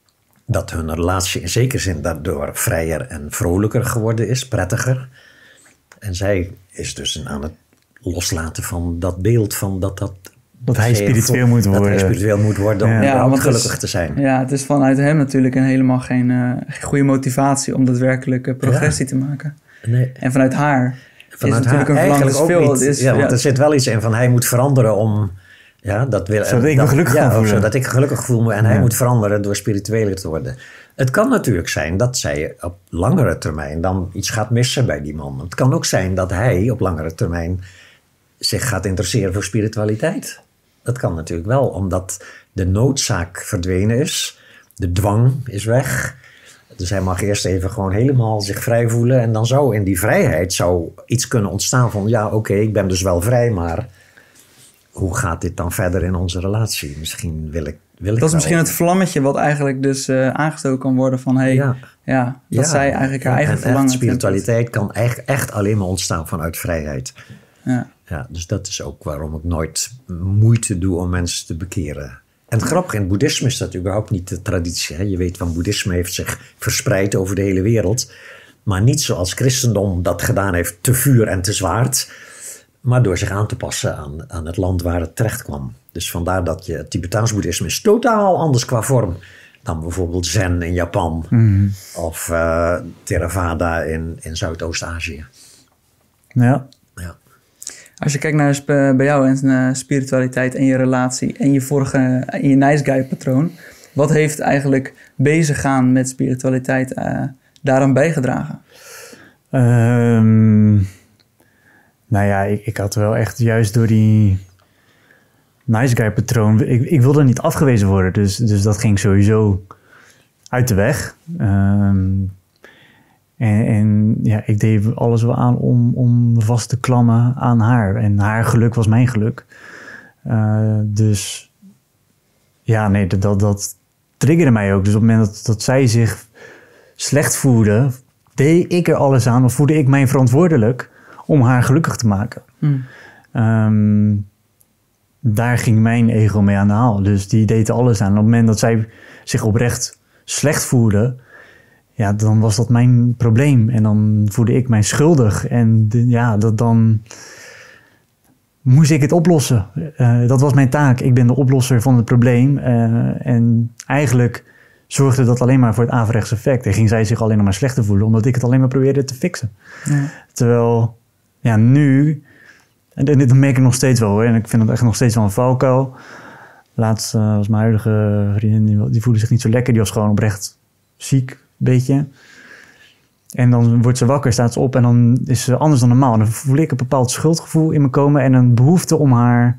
dat hun relatie in zekere zin daardoor vrijer en vrolijker geworden is, prettiger. En zij is dus aan het loslaten van dat beeld van dat dat... Dat hij spiritueel moet worden. Dat hij spiritueel moet worden om Ja, ja, want gelukkig het is- te zijn. Ja, het is vanuit hem natuurlijk een helemaal geen uh, goede motivatie om daadwerkelijk uh, progressie te maken. Nee. En vanuit haar Vanuit is natuurlijk haar een verlangen. eigenlijk Dus ook veel, niet. het is, ja, want ja, er zit wel iets in van hij moet veranderen om... Ja, dat wil, Zodat ik me dat- gelukkig ja, kan of voelen. zodat ik gelukkig voel en hij Ja. moet veranderen door spiritueler te worden. Het kan natuurlijk zijn dat zij op langere termijn dan iets gaat missen bij die man. Het kan ook zijn dat hij op langere termijn zich gaat interesseren voor spiritualiteit. Dat kan natuurlijk wel, omdat de noodzaak verdwenen is. De dwang is weg. Dus hij mag eerst even gewoon helemaal zich vrij voelen. En dan zou in die vrijheid zou iets kunnen ontstaan van... ja, oké, okay, ik ben dus wel vrij, maar hoe gaat dit dan verder in onze relatie? Misschien wil ik, wil ik dat is wel. misschien het vlammetje wat eigenlijk dus uh, aangestoken kan worden van... hey, ja, Ja. ja, dat Ja. zij eigenlijk haar En eigen echt verlangen... spiritualiteit kan echt, echt alleen maar ontstaan vanuit vrijheid. Ja. Ja, dus dat is ook waarom ik nooit moeite doe om mensen te bekeren. En het grappige, in het boeddhisme is dat überhaupt niet de traditie. Hè? Je weet van boeddhisme heeft zich verspreid over de hele wereld. Maar niet zoals christendom dat gedaan heeft, te vuur en te zwaard. Maar door zich aan te passen aan, aan het land waar het terecht kwam. Dus vandaar dat je het Tibetaans boeddhisme is totaal anders qua vorm dan bijvoorbeeld Zen in Japan. Mm. Of uh, Theravada in, in Zuidoost-Azië. Ja. Ja. Als je kijkt naar sp- bij jou en uh, spiritualiteit en je relatie en je vorige en je nice guy patroon, wat heeft eigenlijk bezig gaan met spiritualiteit uh, daaraan bijgedragen? Um, nou ja, ik, ik had wel echt juist door die nice guy patroon, ik, ik wilde niet afgewezen worden, dus, dus dat ging sowieso uit de weg. Um, En, en ja, ik deed alles wel aan om, om me vast te klammen aan haar. En haar geluk was mijn geluk. Uh, dus ja, nee, dat, dat, dat triggerde mij ook. Dus op het moment dat, dat zij zich slecht voelde, deed ik er alles aan. Of voelde ik mij verantwoordelijk om haar gelukkig te maken. Hmm. Um, daar ging mijn ego mee aan de haal. Dus die deed er alles aan. Op het moment dat zij zich oprecht slecht voelde, ja, dan was dat mijn probleem. En dan voelde ik mij schuldig. En de, ja, dat, dan moest ik het oplossen. Uh, dat was mijn taak. Ik ben de oplosser van het probleem. Uh, en eigenlijk zorgde dat alleen maar voor het averechts effect. En ging zij zich alleen nog maar slechter voelen, omdat ik het alleen maar probeerde te fixen. Ja. Terwijl, ja, nu, en dit merk ik nog steeds wel hoor. En ik vind het echt nog steeds wel een valkuil. Laatst uh, was mijn huidige vriendin, die, die voelde zich niet zo lekker. Die was gewoon oprecht ziek. Beetje. En dan wordt ze wakker, staat ze op en dan is ze anders dan normaal. En dan voel ik een bepaald schuldgevoel in me komen en een behoefte om haar,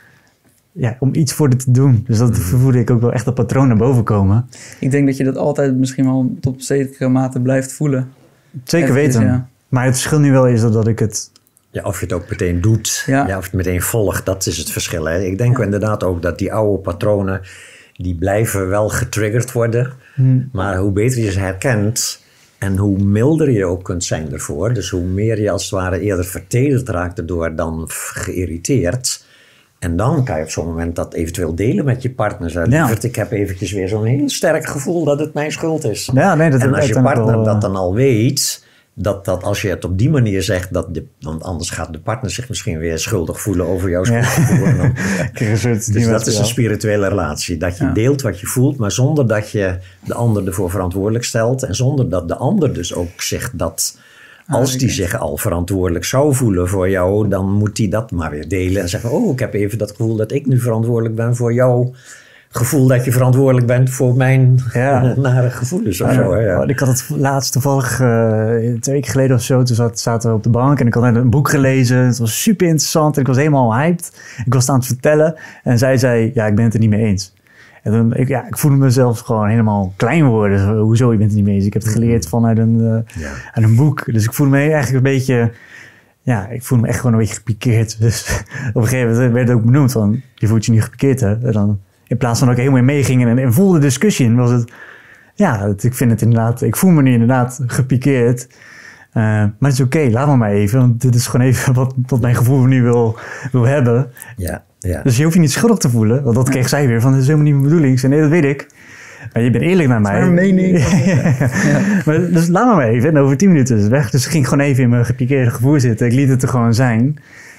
ja, om iets voor haar te doen. Dus dat mm. voelde ik ook wel echt dat patroon naar boven komen. Ik denk dat je dat altijd misschien wel tot zekere mate blijft voelen. Zeker Eventjes, weten. Ja. Maar het verschil nu wel is dat, dat ik het... Ja, of je het ook meteen doet, ja. Ja, of je het meteen volgt, dat is het verschil. Hè? Ik denk ja. inderdaad ook dat die oude patronen, die blijven wel getriggerd worden. Hmm. Maar hoe beter je ze herkent en hoe milder je ook kunt zijn ervoor. Dus hoe meer je als het ware eerder vertederd raakt erdoor dan geïrriteerd. En dan kan je op zo'n moment dat eventueel delen met je partner. Zo, ja. Ik heb eventjes weer zo'n heel sterk gevoel dat het mijn schuld is. Ja, nee, dat en als je partner wel, dat dan al weet, dat, dat als je het op die manier zegt, dat de, want anders gaat de partner zich misschien weer schuldig voelen over jouw schuldgevoel. Ja. Dan, dus dat is een spirituele relatie. Dat je ja. deelt wat je voelt, maar zonder dat je de ander ervoor verantwoordelijk stelt. En zonder dat de ander dus ook zegt dat als ah, die zich al verantwoordelijk zou voelen voor jou, dan moet hij dat maar weer delen. En zeggen, oh, ik heb even dat gevoel dat ik nu verantwoordelijk ben voor jou. Gevoel dat je verantwoordelijk bent voor mijn ja. nare gevoelens of ja, zo. Ja. Ik had het laatst toevallig uh, twee weken geleden of zo. Toen zat, zaten we op de bank en ik had net een boek gelezen. Het was super interessant en ik was helemaal hyped. Ik was het aan het vertellen en zij zei, ja, ik ben het er niet mee eens. En dan, ik, ja, ik voelde mezelf gewoon helemaal klein worden. Hoezo, je bent het niet mee eens? Ik heb het geleerd vanuit een, uh, ja. uit een boek. Dus ik voelde me eigenlijk een beetje... Ja, ik voelde me echt gewoon een beetje gepikeerd. Dus op een gegeven moment werd het ook benoemd van, je voelt je niet gepikeerd, hè? En dan... In plaats van dat ik helemaal meeging en, en voel de discussie in, was het... Ja, het, ik vind het inderdaad... Ik voel me nu inderdaad gepikeerd. Uh, maar het is oké, okay, laat me maar even. Want dit is gewoon even wat, wat mijn gevoel nu wil, wil hebben. Ja, ja. Dus je hoeft je niet schuldig te voelen. Want dat kreeg zij weer van, dat is helemaal niet mijn bedoeling. Ik zei, nee, dat weet ik. Maar je bent eerlijk met mij. Mijn mening. ja. Maar, dus laat me maar even. En over tien minuten is het weg. Dus ik ging gewoon even in mijn gepikeerde gevoel zitten. Ik liet het er gewoon zijn.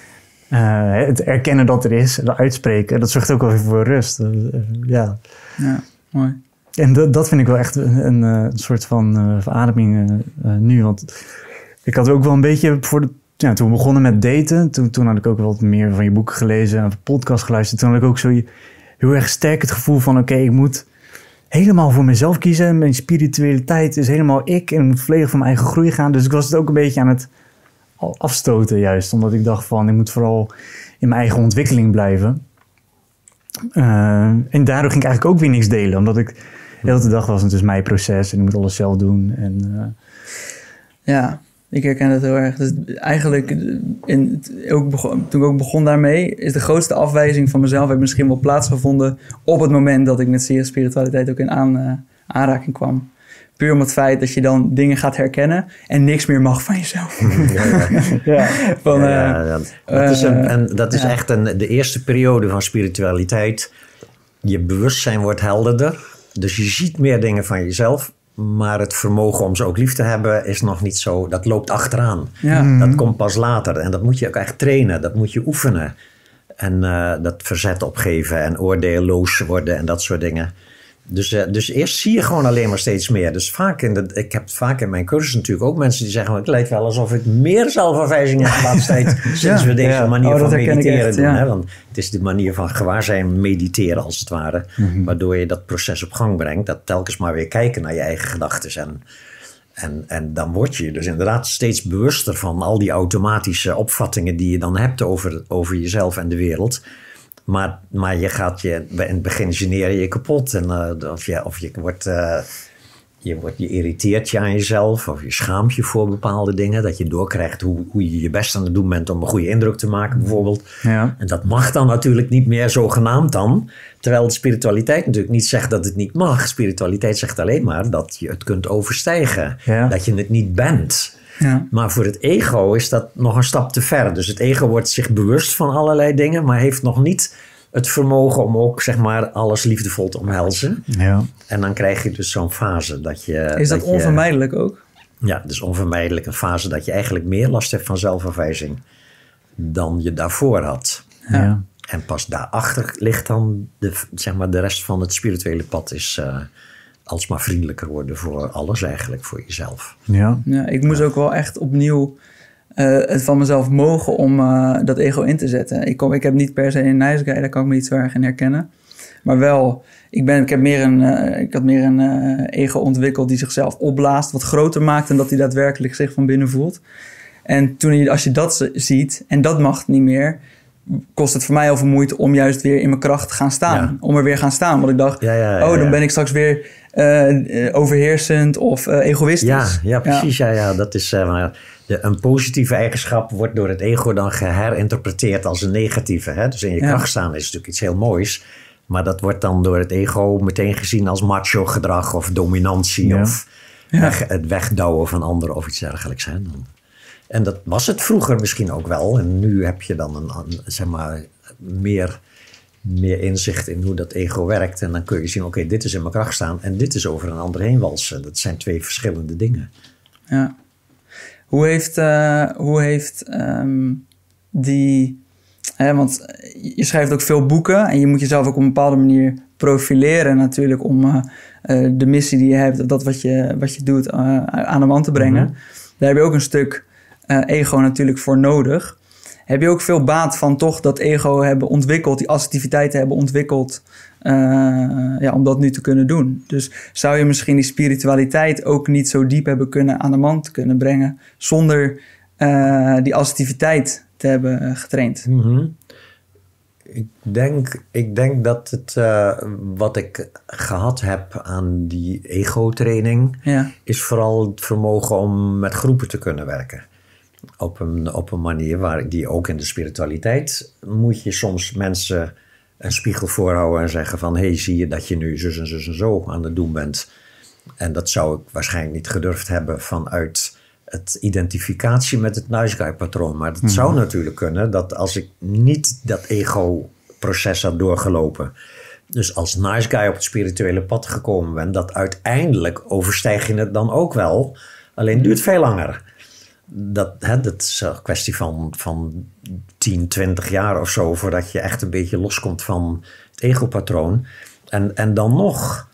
Uh, het erkennen dat er is. Het uitspreken. Dat zorgt ook wel even voor rust. Uh, ja. ja, mooi. En dat, dat vind ik wel echt een, een, een soort van uh, verademing uh, uh, nu. Want ik had ook wel een beetje... voor de, ja, toen we begonnen met daten... Toen, toen had ik ook wel wat meer van je boeken gelezen... en podcast geluisterd. Toen had ik ook zo heel erg sterk het gevoel van... oké, okay, ik moet helemaal voor mezelf kiezen. Mijn spiritualiteit is helemaal ik... en ik moet volledig voor mijn eigen groei gaan. Dus ik was het ook een beetje aan het afstoten juist. Omdat ik dacht van... ik moet vooral in mijn eigen ontwikkeling blijven. Uh, en daardoor ging ik eigenlijk ook weer niks delen. Omdat ik... de hele dag was het dus mijn proces en ik moet alles zelf doen. En, uh... Ja, ik herken het heel erg. Dus eigenlijk, in, ook begon, toen ik ook begon daarmee, is de grootste afwijzing van mezelf heeft misschien wel plaatsgevonden op het moment dat ik met spiritualiteit ook in aan, uh, aanraking kwam. Puur om het feit dat je dan dingen gaat herkennen en niks meer mag van jezelf. Ja, ja. ja. Van, uh, ja, ja, dat is, een, en dat is ja. echt een, de eerste periode van spiritualiteit. Je bewustzijn wordt helderder. Dus je ziet meer dingen van jezelf. Maar het vermogen om ze ook lief te hebben is nog niet zo. Dat loopt achteraan. Ja. Mm. Dat komt pas later. En dat moet je ook echt trainen. Dat moet je oefenen. En uh, dat verzet opgeven en oordeelloos worden en dat soort dingen. Dus, uh, dus eerst zie je gewoon alleen maar steeds meer. Dus vaak in de, ik heb vaak in mijn cursus natuurlijk ook mensen die zeggen... ik lijkt wel alsof ik meer zelfafwijzing heb de laatste tijd... sinds ja, we deze ja. manier oh, van mediteren echt, doen. ja. Hè? Want het is de manier van gewaarzijn mediteren als het ware. Mm-hmm. Waardoor je dat proces op gang brengt. Dat telkens maar weer kijken naar je eigen gedachten. En, en, en dan word je dus inderdaad steeds bewuster van al die automatische opvattingen... die je dan hebt over, over jezelf en de wereld... Maar, maar je gaat je, in het begin geneer je je kapot. En, uh, of je, of je, wordt, uh, je, wordt, je irriteert je aan jezelf. Of je schaamt je voor bepaalde dingen. Dat je doorkrijgt hoe, hoe je je best aan het doen bent om een goede indruk te maken bijvoorbeeld. Ja. En dat mag dan natuurlijk niet meer zogenaamd dan. Terwijl de spiritualiteit natuurlijk niet zegt dat het niet mag. Spiritualiteit zegt alleen maar dat je het kunt overstijgen. Ja. Dat je het niet bent. Ja. Maar voor het ego is dat nog een stap te ver. Dus het ego wordt zich bewust van allerlei dingen... maar heeft nog niet het vermogen om ook zeg maar, alles liefdevol te omhelzen. Ja. En dan krijg je dus zo'n fase dat je... Is dat, dat onvermijdelijk je, ook? Ja, dus onvermijdelijk een fase dat je eigenlijk meer last hebt van zelfafwijzing... dan je daarvoor had. Ja. Ja. En pas daarachter ligt dan de, zeg maar, de rest van het spirituele pad... is uh, alsmaar vriendelijker worden voor alles eigenlijk, voor jezelf. Ja. Ja, ik moest ook wel echt opnieuw uh, het van mezelf mogen om uh, dat ego in te zetten. Ik, kom, ik heb niet per se een nice guy, daar kan ik me niet zo erg in herkennen. Maar wel, ik, ben, ik, heb meer een, uh, ik had meer een uh, ego ontwikkeld die zichzelf opblaast, wat groter maakt dan dat hij daadwerkelijk zich van binnen voelt. En toen je, als je dat ziet, en dat mag niet meer, kost het voor mij heel veel moeite om juist weer in mijn kracht te gaan staan. Ja. Om er weer gaan staan. Want ik dacht, ja, ja, ja, oh, dan ja. ben ik straks weer uh, overheersend of uh, egoïstisch. Ja, ja precies. Ja. Ja, ja. Dat is, uh, maar de, een positieve eigenschap wordt door het ego dan geherinterpreteerd als een negatieve. Hè? Dus in je ja. kracht staan is natuurlijk iets heel moois. Maar dat wordt dan door het ego meteen gezien als macho gedrag of dominantie. Ja. Of ja. weg, het wegdouwen van anderen of iets dergelijks. Hè? Dan, en dat was het vroeger misschien ook wel. En nu heb je dan een, een, zeg maar, meer, meer inzicht in hoe dat ego werkt. En dan kun je zien, oké, okay, dit is in mijn kracht staan en dit is over een ander heen walsen. Dat zijn twee verschillende dingen. Ja. Hoe heeft, uh, hoe heeft um, die... Hè, want je schrijft ook veel boeken en je moet jezelf ook op een bepaalde manier profileren natuurlijk om uh, uh, de missie die je hebt, dat wat je, wat je doet, uh, aan de man te brengen. Mm-hmm. Daar heb je ook een stuk uh, ego natuurlijk voor nodig. Heb je ook veel baat van toch dat ego hebben ontwikkeld, die assertiviteit hebben ontwikkeld, uh, ja, om dat nu te kunnen doen. Dus zou je misschien die spiritualiteit ook niet zo diep hebben kunnen aan de man te kunnen brengen zonder uh, die assertiviteit te hebben getraind? Mm-hmm. Ik denk, ik denk dat het uh, wat ik gehad heb aan die ego-training, ja. is vooral het vermogen om met groepen te kunnen werken. Op een, op een manier waar die ook in de spiritualiteit moet je soms mensen een spiegel voorhouden en zeggen van, hé, hey, zie je dat je nu zus en zus en zo aan het doen bent. En dat zou ik waarschijnlijk niet gedurfd hebben vanuit het identificatie met het nice guy patroon. Maar het hmm. zou natuurlijk kunnen dat als ik niet dat ego-proces had doorgelopen, Dus als nice guy op het spirituele pad gekomen bent, dat uiteindelijk overstijg je het dan ook wel. Alleen het duurt veel langer. Dat, hè, dat is een kwestie van, van tien, twintig jaar of zo, voordat je echt een beetje loskomt van het egopatroon. En, en dan nog,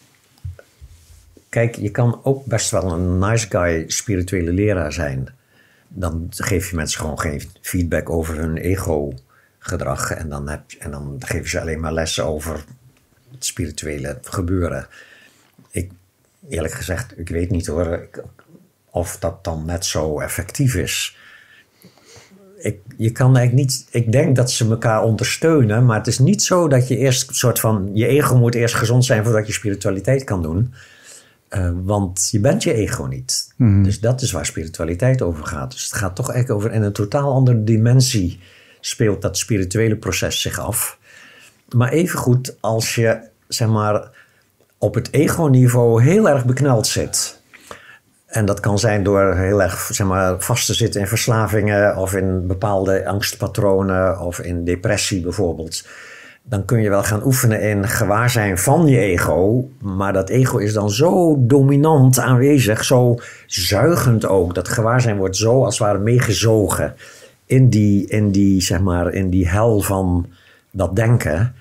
kijk, je kan ook best wel een nice guy spirituele leraar zijn. Dan geef je mensen gewoon geen feedback over hun ego-gedrag. En dan, heb je, en dan geef je ze alleen maar lessen over het spirituele gebeuren. Ik, eerlijk gezegd, ik weet niet hoor, ik, of dat dan net zo effectief is. Ik, je kan eigenlijk niet, ik denk dat ze elkaar ondersteunen, maar het is niet zo dat je eerst een soort van, je ego moet eerst gezond zijn voordat je spiritualiteit kan doen. Uh, want je bent je ego niet. Mm. Dus dat is waar spiritualiteit over gaat. Dus het gaat toch echt over, in een totaal andere dimensie speelt dat spirituele proces zich af. Maar evengoed als je, zeg maar, op het ego-niveau heel erg bekneld zit. En dat kan zijn door heel erg, zeg maar, vast te zitten in verslavingen of in bepaalde angstpatronen of in depressie bijvoorbeeld. Dan kun je wel gaan oefenen in gewaarzijn van je ego. Maar dat ego is dan zo dominant aanwezig, zo zuigend ook. Dat gewaarzijn wordt zo als het ware meegezogen in die, in die, zeg maar, in die hel van dat denken.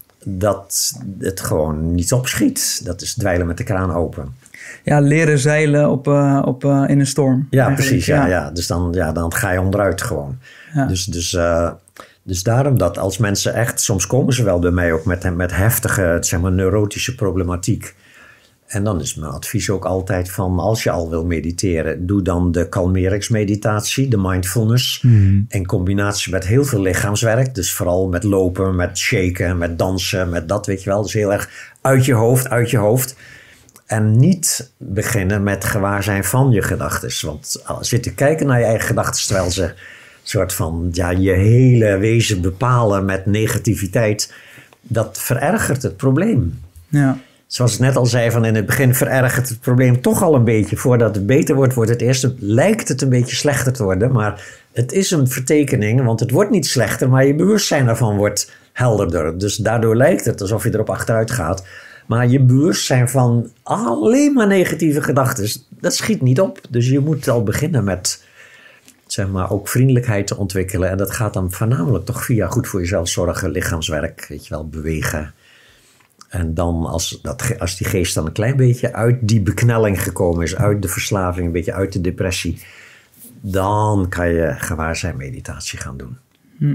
Dat het gewoon niet opschiet. Dat is dweilen met de kraan open. Ja, leren zeilen op, uh, op, uh, in een storm. Ja, eigenlijk. Precies. Ja, ja. Ja. Dus dan, ja, dan ga je onderuit gewoon. Ja. Dus... dus uh, Dus daarom dat als mensen echt, soms komen ze wel bij mij ook met, met heftige, zeg maar, neurotische problematiek. En dan is mijn advies ook altijd van, als je al wil mediteren, doe dan de kalmeringsmeditatie, de mindfulness. Mm. In combinatie met heel veel lichaamswerk. Dus vooral met lopen, met shaken, met dansen, met dat, weet je wel. Dus heel erg uit je hoofd, uit je hoofd. En niet beginnen met gewaarzijn van je gedachten. Want als je te kijken naar je eigen gedachten, terwijl ze soort van, ja, je hele wezen bepalen met negativiteit, dat verergert het probleem. Ja. Zoals ik net al zei, van in het begin verergert het probleem toch al een beetje. Voordat het beter wordt, wordt het eerst, lijkt het een beetje slechter te worden. Maar het is een vertekening, want het wordt niet slechter, maar je bewustzijn ervan wordt helderder. Dus daardoor lijkt het alsof je erop achteruit gaat. Maar je bewustzijn van alleen maar negatieve gedachten, dat schiet niet op. Dus je moet al beginnen met, zeg maar, ook vriendelijkheid te ontwikkelen. En dat gaat dan voornamelijk toch via goed voor jezelf zorgen, lichaamswerk, weet je wel, bewegen. En dan als, dat, als die geest dan een klein beetje uit die beknelling gekomen is, uit de verslaving, een beetje uit de depressie, dan kan je gewaarzijn meditatie gaan doen. Hm.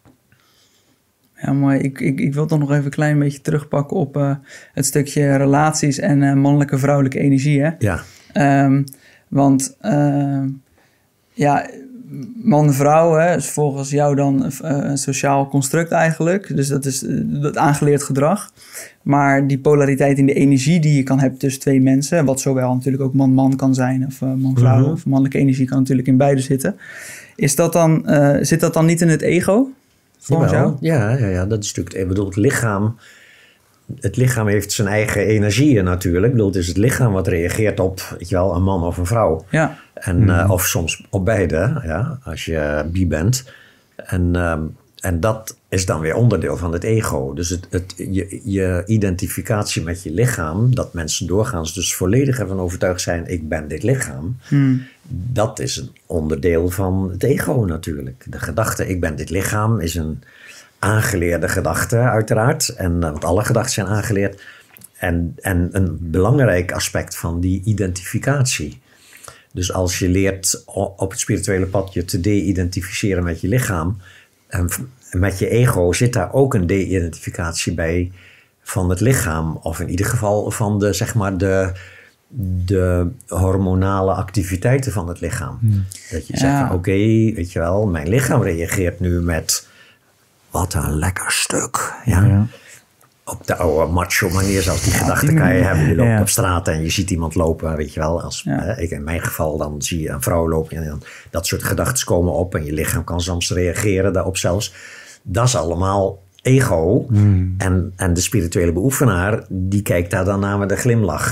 Ja, mooi. Ik, ik, ik wil toch nog even een klein beetje terugpakken op uh, het stukje relaties en uh, mannelijke vrouwelijke energie. Hè? Ja. Um, want uh, ja, man-vrouw is volgens jou dan uh, een sociaal construct eigenlijk. Dus dat is uh, dat aangeleerd gedrag. Maar die polariteit in de energie die je kan hebben tussen twee mensen, wat zowel natuurlijk ook man-man kan zijn of uh, man-vrouw, mm-hmm. of mannelijke energie kan natuurlijk in beide zitten. Is dat dan, uh, zit dat dan niet in het ego? Volgens jou? Ja, ja, ja, dat is natuurlijk, ik bedoel, het lichaam, het lichaam heeft zijn eigen energieën natuurlijk. Ik bedoel, het is het lichaam wat reageert op, weet je wel, een man of een vrouw. Ja. En, mm. uh, of soms op beide, ja, als je bi bent. En, um, en dat is dan weer onderdeel van het ego. Dus het, het, je, je identificatie met je lichaam, dat mensen doorgaans dus volledig ervan overtuigd zijn, ik ben dit lichaam. Mm. Dat is een onderdeel van het ego natuurlijk. De gedachte, ik ben dit lichaam, is een aangeleerde gedachte uiteraard. En, want alle gedachten zijn aangeleerd. En, en een belangrijk aspect van die identificatie. Dus als je leert op het spirituele pad je te de-identificeren met je lichaam, en met je ego zit daar ook een de-identificatie bij van het lichaam. Of in ieder geval van de, zeg maar, de, de hormonale activiteiten van het lichaam. Hmm. Dat je ja. zegt van oké, okay, weet je wel, mijn lichaam reageert nu met wat een lekker stuk. Ja. ja. Op de oude macho manier, zoals die ja, gedachte die kan je hebben. Je loopt ja. op straat en je ziet iemand lopen, weet je wel. Als, ja. hè, ik, in mijn geval, dan zie je een vrouw lopen en dan, dat soort gedachten komen op. En je lichaam kan soms reageren daarop zelfs. Dat is allemaal ego. Mm. En, en de spirituele beoefenaar, die kijkt daar dan naar met een glimlach.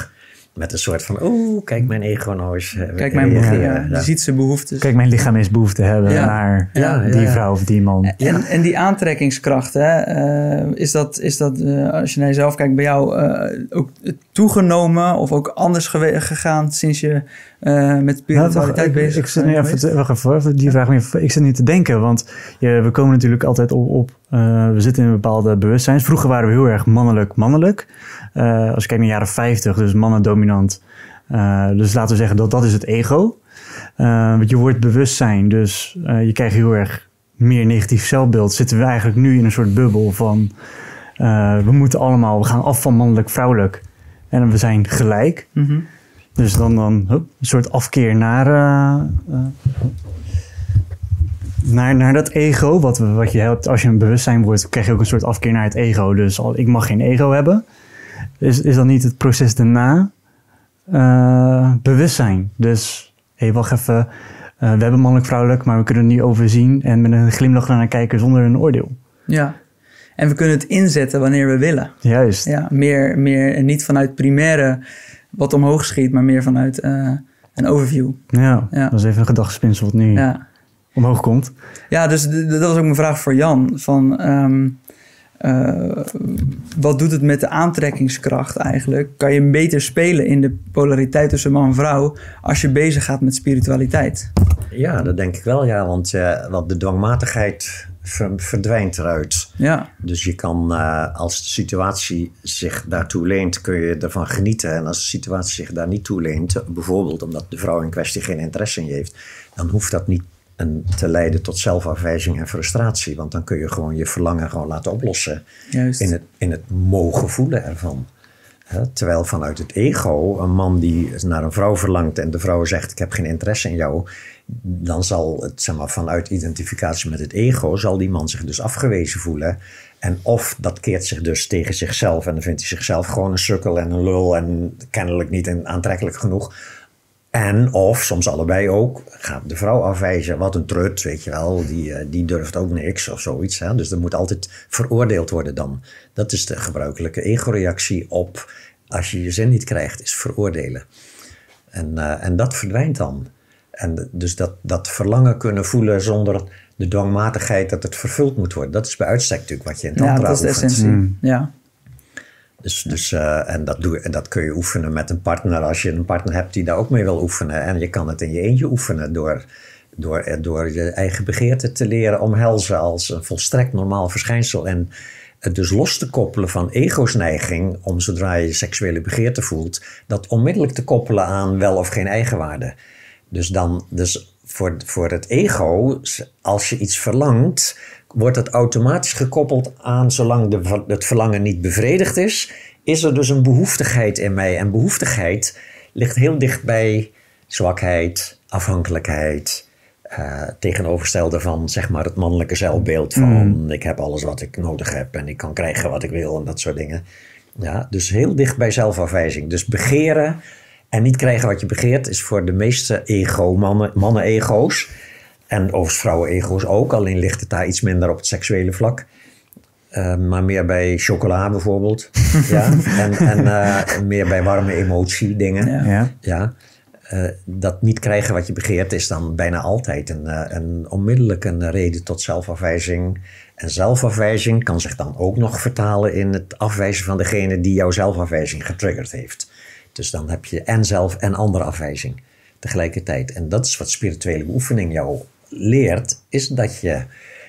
met een soort van, oeh, kijk mijn ego nou eens. Uh, kijk mijn behoefte, ja, ja. je ziet zijn behoeftes. Kijk, mijn lichaam is behoefte hebben Ja. naar Ja, die ja, ja. vrouw of die man. En, Ja. en die aantrekkingskracht, hè, uh, is dat, is dat uh, als je naar jezelf kijkt, bij jou uh, ook toegenomen of ook anders gewe- gegaan sinds je uh, met spiritualiteit Nou, wacht, bezig ik, ik zit nu bent even, geweest? te, wacht even, die vraag me even, ik zit nu te denken, want je, we komen natuurlijk altijd op, op uh, we zitten in een bepaalde bewustzijn. Vroeger waren we heel erg mannelijk-mannelijk. Uh, als je kijkt naar de jaren vijftig, dus mannen dominant. Uh, dus laten we zeggen dat dat is het ego. Uh, want je wordt bewustzijn, dus uh, je krijgt heel erg meer negatief zelfbeeld. Zitten we eigenlijk nu in een soort bubbel van uh, we moeten allemaal, we gaan af van mannelijk-vrouwelijk en we zijn gelijk. Mm-hmm. Dus dan, dan hup, een soort afkeer naar, uh, uh, naar, naar dat ego. Wat, wat je hebt als je een bewustzijn wordt, krijg je ook een soort afkeer naar het ego. Dus al, ik mag geen ego hebben. Is, is dan niet het proces daarna uh, bewustzijn? Dus, hé, hey, wacht even. Uh, we hebben mannelijk-vrouwelijk, maar we kunnen het niet overzien en met een glimlach naar kijken zonder een oordeel. Ja, en we kunnen het inzetten wanneer we willen. Juist. Ja, meer, meer en niet vanuit primaire wat omhoog schiet, maar meer vanuit uh, een overview. Ja, Ja. dat is even een gedachtespinsel wat nu Ja, omhoog komt. ja dus d- dat was ook mijn vraag voor Jan. Van, um, uh, wat doet het met de aantrekkingskracht eigenlijk? Kan je beter spelen in de polariteit tussen man en vrouw als je bezig gaat met spiritualiteit? Ja, dat denk ik wel, ja. Want, uh, want de dwangmatigheid ver- verdwijnt eruit. Ja, Dus je kan, uh, als de situatie zich daartoe leent, kun je ervan genieten. En als de situatie zich daar niet toe leent, bijvoorbeeld omdat de vrouw in kwestie geen interesse in je heeft, dan hoeft dat niet een, te leiden tot zelfafwijzing en frustratie. Want dan kun je gewoon je verlangen gewoon laten oplossen juist. in het, in het mogen voelen ervan. Hè, terwijl vanuit het ego, een man die naar een vrouw verlangt en de vrouw zegt ik heb geen interesse in jou, dan zal het, zeg maar, vanuit identificatie met het ego, zal die man zich dus afgewezen voelen. En of dat keert zich dus tegen zichzelf en dan vindt hij zichzelf gewoon een sukkel en een lul en kennelijk niet aantrekkelijk genoeg. En of, soms allebei ook, gaat de vrouw afwijzen. Wat een trut, weet je wel, die, die durft ook niks of zoiets. Hè? Dus er moet altijd veroordeeld worden dan. Dat is de gebruikelijke ego-reactie op als je je zin niet krijgt, is veroordelen. En, uh, en dat verdwijnt dan. En dus dat, dat verlangen kunnen voelen zonder de dwangmatigheid dat het vervuld moet worden. Dat is bij uitstek natuurlijk wat je in tantra Ja, dat is de oefent. essentie. Mm. Ja. Dus, dus, uh, en, dat doe, en dat kun je oefenen met een partner als je een partner hebt die daar ook mee wil oefenen. En je kan het in je eentje oefenen door, door, door je eigen begeerte te leren omhelzen als een volstrekt normaal verschijnsel. En het dus los te koppelen van ego's-neiging om zodra je seksuele begeerte voelt, dat onmiddellijk te koppelen aan wel of geen eigenwaarde. Dus, dan, dus voor, voor het ego, als je iets verlangt, wordt het automatisch gekoppeld aan, zolang de, het verlangen niet bevredigd is, is er dus een behoeftigheid in mij. En behoeftigheid ligt heel dicht bij zwakheid, afhankelijkheid, uh, tegenovergestelde van zeg maar het mannelijke zelfbeeld van mm. ik heb alles wat ik nodig heb en ik kan krijgen wat ik wil en dat soort dingen. Ja, dus heel dicht bij zelfafwijzing. Dus begeren en niet krijgen wat je begeert is voor de meeste ego, mannen, mannen-ego's. En overigens vrouwen-ego's ook, alleen ligt het daar iets minder op het seksuele vlak. Uh, maar meer bij chocola bijvoorbeeld. ja? En, en uh, meer bij warme emotie dingen. Ja. Ja. Ja. Uh, dat niet krijgen wat je begeert is dan bijna altijd een, uh, een onmiddellijk een reden tot zelfafwijzing. En zelfafwijzing kan zich dan ook nog vertalen in het afwijzen van degene die jouw zelfafwijzing getriggerd heeft. Dus dan heb je en zelf en andere afwijzing tegelijkertijd. En dat is wat spirituele beoefening jou leert, is dat je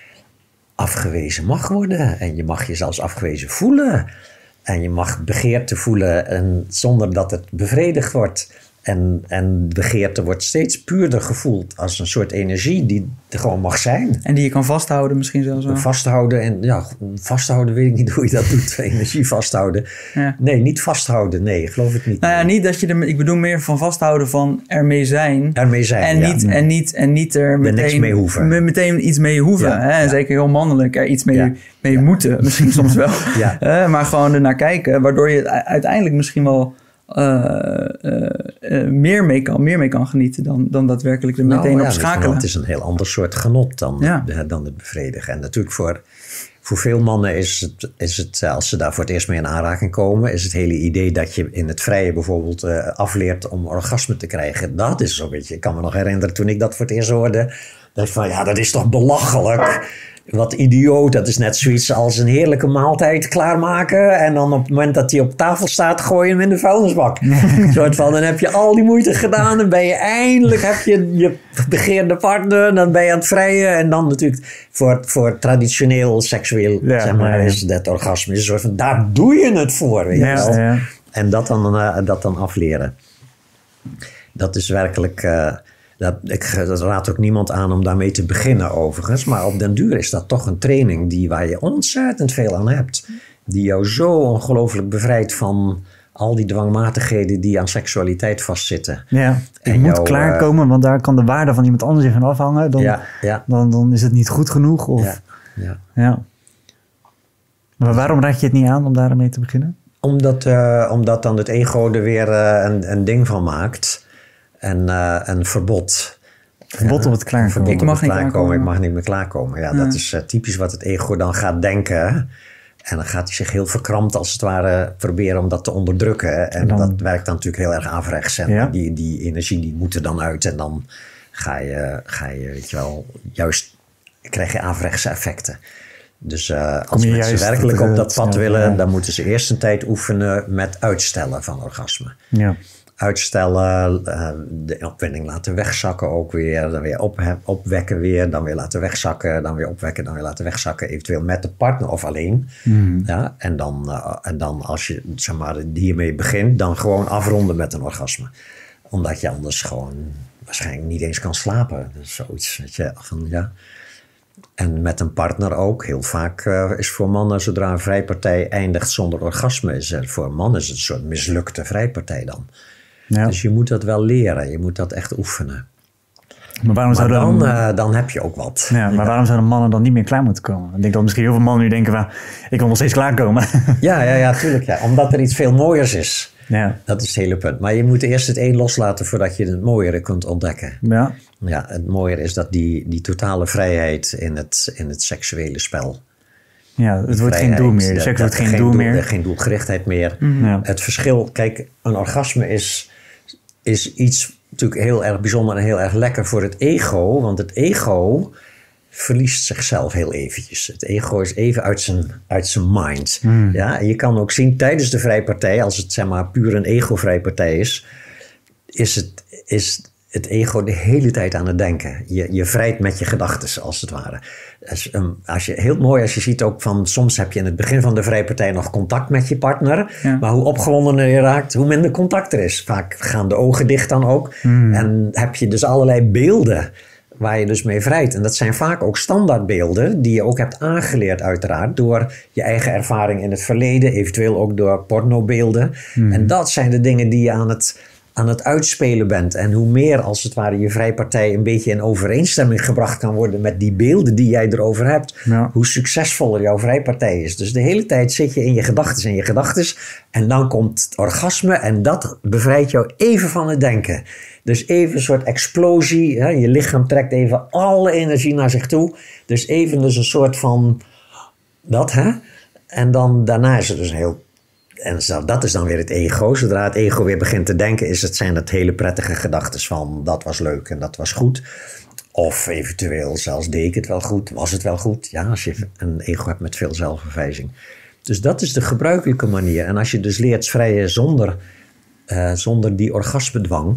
afgewezen mag worden. En je mag je zelfs afgewezen voelen. En je mag begeerte voelen en zonder dat het bevredigd wordt. En, en begeerte wordt steeds puurder gevoeld als een soort energie die er gewoon mag zijn. En die je kan vasthouden misschien zelfs wel. Vasthouden en ja, vasthouden weet ik niet hoe je dat doet. Energie vasthouden. Ja. Nee, niet vasthouden. Nee, geloof ik niet. Nou ja, niet dat je er, ik bedoel meer van vasthouden van ermee zijn. Ermee zijn, en, ja. niet, en, niet, en niet er meteen, niks mee hoeven. me- meteen iets mee hoeven. Ja, Hè? En ja. zeker heel mannelijk er iets mee, Ja. mee moeten. Misschien soms wel. Ja. Uh, maar gewoon ernaar kijken. Waardoor je u- uiteindelijk misschien wel uh, uh, uh, meer, mee kan, meer mee kan genieten dan, dan daadwerkelijk er meteen Nou, op ja, schakelen. Het is een heel ander soort genot dan, Ja. dan het bevredigen. En natuurlijk voor, voor veel mannen is het, is het, als ze daar voor het eerst mee in aanraking komen, is het hele idee dat je in het vrije bijvoorbeeld uh, afleert om orgasme te krijgen. Dat is zo'n beetje, ik kan me nog herinneren toen ik dat voor het eerst hoorde, dat ik van ja, dat is toch belachelijk. Wat idioot, dat is net zoiets als een heerlijke maaltijd klaarmaken. En dan op het moment dat die op tafel staat, gooi je hem in de vuilnisbak. Een soort van, dan heb je al die moeite gedaan. En ben je eindelijk, heb je je begeerde partner. Dan ben je aan het vrijen. En dan natuurlijk voor, voor traditioneel seksueel, ja, zeg maar, ja. is dat orgasme. Is een soort van, daar doe je het voor. Weet je ja, wel. Ja. En dat dan, uh, dat dan afleren. Dat is werkelijk... Uh, Dat, ik dat raad ook niemand aan om daarmee te beginnen overigens. Maar op den duur is dat toch een training die, waar je ontzettend veel aan hebt. Die jou zo ongelooflijk bevrijdt van al die dwangmatigheden die aan seksualiteit vastzitten. Ja, ik en moet jou, klaarkomen, uh, want daar kan de waarde van iemand anders van afhangen. Dan, ja, ja. Dan, dan is het niet goed genoeg. Of, ja, ja. Ja. Maar waarom raad je het niet aan om daarmee te beginnen? Omdat, uh, omdat dan het ego er weer uh, een, een ding van maakt. En uh, een verbod. Verbod ja, op het klaarkomen. Ik mag niet klaarkomen, ik mag niet meer klaarkomen. Ja, ja. Dat is uh, typisch wat het ego dan gaat denken. En dan gaat hij zich heel verkrampt als het ware proberen om dat te onderdrukken. En dan, dat werkt dan natuurlijk heel erg averechts. En ja. die, die energie die moet er dan uit. En dan ga je, ga je weet je wel, juist krijg je averechtse effecten. Dus uh, als mensen werkelijk op dat pad willen, ja. dan moeten ze eerst een tijd oefenen met uitstellen van orgasme. Ja. Uitstellen, uh, de opwinding laten wegzakken ook weer, dan weer op, opwekken weer, dan weer laten wegzakken, dan weer opwekken, dan weer laten wegzakken, eventueel met de partner of alleen. Mm. Ja, en, dan, uh, en dan als je zeg maar, hiermee begint, dan gewoon afronden met een orgasme. Omdat je anders gewoon waarschijnlijk niet eens kan slapen. Dus zoiets, weet je, van ja... En met een partner ook. Heel vaak uh, is voor mannen, zodra een vrijpartij eindigt zonder orgasme, is het voor mannen is het een soort mislukte vrijpartij dan. Ja. Dus je moet dat wel leren. Je moet dat echt oefenen. Maar, waarom maar dan, dan, uh, dan heb je ook wat. Ja, maar ja. waarom zouden mannen dan niet meer klaar moeten komen? Ik denk dat misschien heel veel mannen nu denken van, ik wil nog steeds klaarkomen. Ja, ja, ja, tuurlijk. Ja. Omdat er iets veel mooiers is. Ja. Dat is het hele punt. Maar je moet eerst het een loslaten voordat je het mooiere kunt ontdekken. Ja. Ja, het mooiere is dat die, die totale vrijheid in het, in het seksuele spel. Ja, het wordt geen doel meer. De seks wordt geen, geen doel meer. Doel, geen doelgerichtheid meer. Mm-hmm. Ja. Het verschil, kijk, een orgasme is, is iets natuurlijk heel erg bijzonder en heel erg lekker voor het ego. Want het ego verliest zichzelf heel eventjes. Het ego is even uit zijn, uit zijn mind. Mm. Ja, en je kan ook zien tijdens de vrijpartij, als het zeg maar puur een ego-vrijpartij is, is het... Is het ego de hele tijd aan het denken. Je, je vrijt met je gedachten, als het ware. Als, um, als je, heel mooi als je ziet ook van... soms heb je in het begin van de vrijpartij nog contact met je partner. Ja. Maar hoe opgewondener je raakt, hoe minder contact er is. Vaak gaan de ogen dicht dan ook. Hmm. En heb je dus allerlei beelden waar je dus mee vrijt. En dat zijn vaak ook standaardbeelden die je ook hebt aangeleerd uiteraard... door je eigen ervaring in het verleden. Eventueel ook door pornobeelden. Hmm. En dat zijn de dingen die je aan het... aan het uitspelen bent. En hoe meer als het ware je vrijpartij een beetje in overeenstemming gebracht kan worden met die beelden die jij erover hebt, ja. hoe succesvoller jouw vrijpartij is. Dus de hele tijd zit je in je gedachten en je gedachten en dan komt het orgasme en dat bevrijdt jou even van het denken. Dus even een soort explosie. Hè? Je lichaam trekt even alle energie naar zich toe. Dus even dus een soort van dat, hè? En dan daarna is het dus een heel... En dat is dan weer het ego. Zodra het ego weer begint te denken, is het, zijn dat hele prettige gedachten van dat was leuk en dat was goed. Of eventueel zelfs deed ik het wel goed, was het wel goed. Ja, als je een ego hebt met veel zelfverwijzing. Dus dat is de gebruikelijke manier. En als je dus leert vrijen zonder, uh, zonder die orgasmedwang,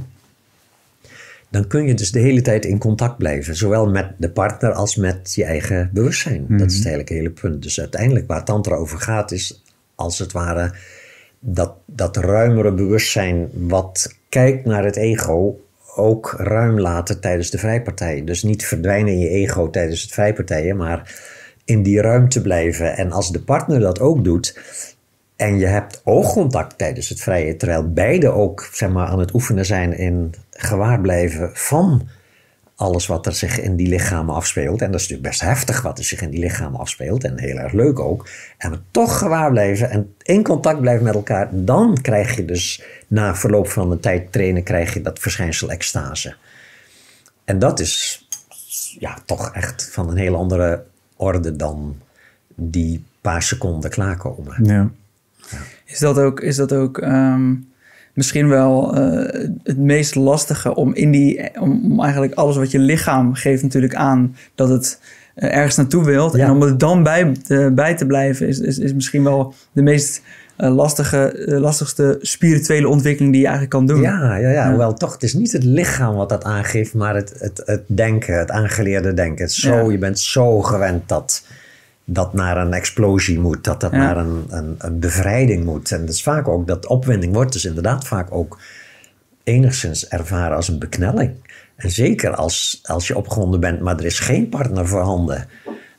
dan kun je dus de hele tijd in contact blijven. Zowel met de partner als met je eigen bewustzijn. Mm-hmm. Dat is het eigenlijk hele punt. Dus uiteindelijk waar tantra over gaat is als het ware dat, dat ruimere bewustzijn wat kijkt naar het ego ook ruim laten tijdens de vrijpartij. Dus niet verdwijnen in je ego tijdens het vrijpartijen, maar in die ruimte blijven. En als de partner dat ook doet en je hebt oogcontact tijdens het vrije, terwijl beide ook zeg maar, aan het oefenen zijn in gewaar blijven van alles wat er zich in die lichamen afspeelt. En dat is natuurlijk best heftig wat er zich in die lichamen afspeelt. En heel erg leuk ook. En we toch gewaar blijven en in contact blijven met elkaar. Dan krijg je dus na verloop van een tijd trainen krijg je dat verschijnsel extase. En dat is ja toch echt van een hele andere orde dan die paar seconden klaarkomen. Ja. Is dat ook, is dat ook um, misschien wel uh, het meest lastige om in die, om, om eigenlijk alles wat je lichaam geeft natuurlijk aan dat het uh, ergens naartoe wilt. Ja. En om er dan bij te, bij te blijven is, is, is misschien wel de meest uh, lastige, uh, lastigste spirituele ontwikkeling die je eigenlijk kan doen. Ja, ja, ja. Hoewel toch, het is niet het lichaam wat dat aangeeft, maar het, het, het denken, het aangeleerde denken. Het zo, ja. Je bent zo gewend dat dat naar een explosie moet, dat dat ja. naar een, een, een bevrijding moet. En dat is vaak ook, dat opwinding wordt dus inderdaad vaak ook enigszins ervaren als een beknelling. En zeker als, als je opgewonden bent, maar er is geen partner voorhanden,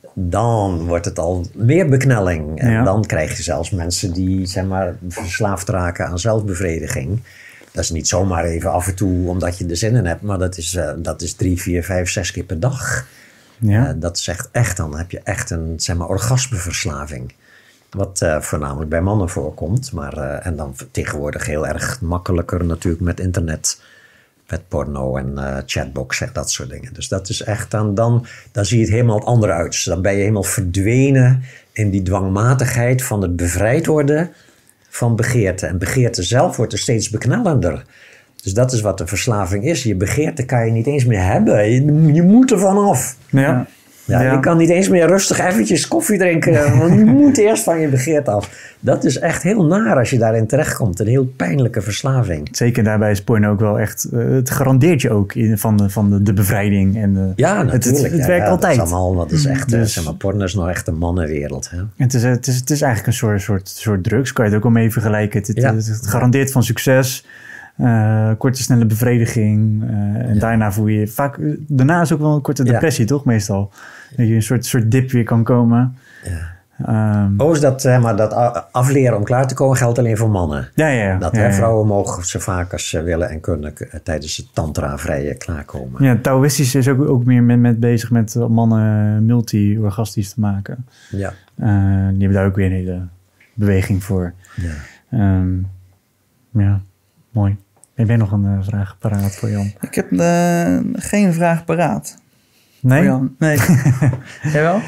dan wordt het al meer beknelling. En ja. dan krijg je zelfs mensen die, zeg maar, verslaafd raken aan zelfbevrediging. Dat is niet zomaar even af en toe omdat je er zin in hebt, maar dat is, uh, dat is drie, vier, vijf, zes keer per dag. Ja. Uh, dat zegt echt, dan heb je echt een, zeg maar, orgasmeverslaving. Wat uh, voornamelijk bij mannen voorkomt. Maar, uh, en dan tegenwoordig heel erg makkelijker natuurlijk met internet. Met porno en uh, chatbox en dat soort dingen. Dus dat is echt, dan, dan, dan zie je het helemaal anders uit. Dus dan ben je helemaal verdwenen in die dwangmatigheid van het bevrijd worden van begeerte. En begeerte zelf wordt er steeds beknellender. Dus dat is wat de verslaving is. Je begeerte kan je niet eens meer hebben. Je, je moet er vanaf. Ja. Ja, ja. Je kan niet eens meer rustig eventjes koffie drinken. Want je moet eerst van je begeerte af. Dat is echt heel naar als je daarin terechtkomt. Een heel pijnlijke verslaving. Zeker daarbij is porno ook wel echt... Uh, het garandeert je ook in, van, de, van de, de bevrijding. En de, ja, natuurlijk. Het, het, het ja, werkt ja, altijd. Dat is allemaal, dat is echt, dus, zeg maar, porno is nog echt een mannenwereld. Hè? Het, is, het, is, het is eigenlijk een soort, soort, soort drugs. Kan je het ook al mee vergelijken. Het, ja. het, het garandeert van succes. Uh, korte, snelle bevrediging. Uh, en ja. daarna voel je vaak... Daarna is ook wel een korte depressie, ja. toch? Meestal. Dat je een soort, soort dip weer kan komen. Ja. Um, oh, is dat, hè, maar dat afleren om klaar te komen geldt alleen voor mannen? Ja, ja, ja. Dat ja, ja. vrouwen mogen zo vaak als ze willen en kunnen tijdens het tantra-vrije klaarkomen. Ja, Taoïstisch is ook, ook meer met, met bezig met mannen multi-orgastisch te maken. Ja. Uh, die hebben daar ook weer een hele beweging voor. Ja, um, ja mooi. Heb jij nog een uh, vraag paraat voor Jan? Ik heb uh, geen vraag paraat. Nee? Voor Jan. Nee. Jij wel?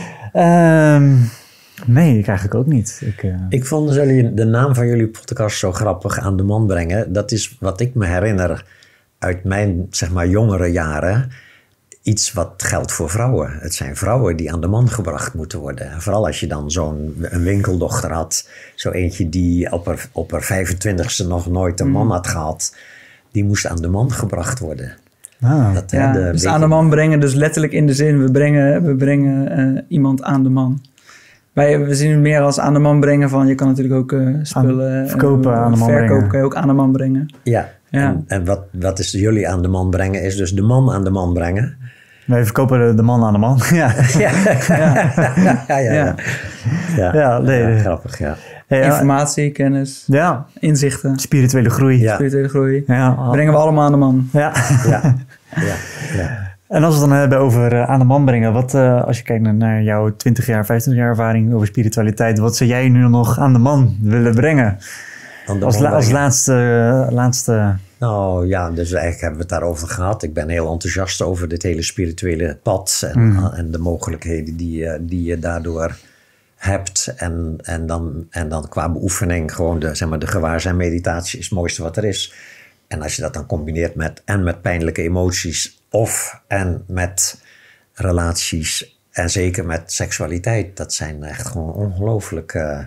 Um, nee, ik eigenlijk ook niet. Ik, uh... ik vond jullie, de naam van jullie podcast zo grappig, Aan de Man brengen. Dat is wat ik me herinner uit mijn, zeg maar, jongere jaren. Iets wat geldt voor vrouwen. Het zijn vrouwen die aan de man gebracht moeten worden. En vooral als je dan zo'n een winkeldochter had. Zo eentje die op haar, op haar vijfentwintigste nog nooit een man had gehad. Die moest aan de man gebracht worden. Ah, dat, ja, de, dus aan de man brengen, dus letterlijk in de zin, we brengen, we brengen uh, iemand aan de man. Wij, we zien het meer als aan de man brengen van, je kan natuurlijk ook uh, spullen... Aan, verkopen, uh, aan de man verkopen brengen. Kan je ook aan de man brengen. Ja, ja. en, en wat, wat is jullie aan de man brengen, is dus de man aan de man brengen. Wij verkopen de, de man aan de man, ja. Ja, ja, ja. ja, ja, ja. ja. ja, nee, ja grappig, ja. Hey, Informatie, kennis, ja. inzichten. Spirituele groei. Ja. Spirituele groei. Ja. Brengen we allemaal aan de man. Ja. Ja. Ja. Ja. En als we het dan hebben over uh, aan de man brengen. Wat, uh, als je kijkt naar, naar jouw twintig jaar, vijfentwintig jaar ervaring over spiritualiteit. Wat zou jij nu nog aan de man willen brengen? Als, la, als laatste, uh, laatste... Nou ja, dus eigenlijk hebben we het daarover gehad. Ik ben heel enthousiast over dit hele spirituele pad. En, mm. uh, en de mogelijkheden die, uh, die je daardoor hebt. En, en, dan, en dan qua beoefening gewoon de, zeg maar, de gewaarzijn meditatie is het mooiste wat er is. En als je dat dan combineert met en met pijnlijke emoties of en met relaties en zeker met seksualiteit. Dat zijn echt gewoon ongelooflijk uh,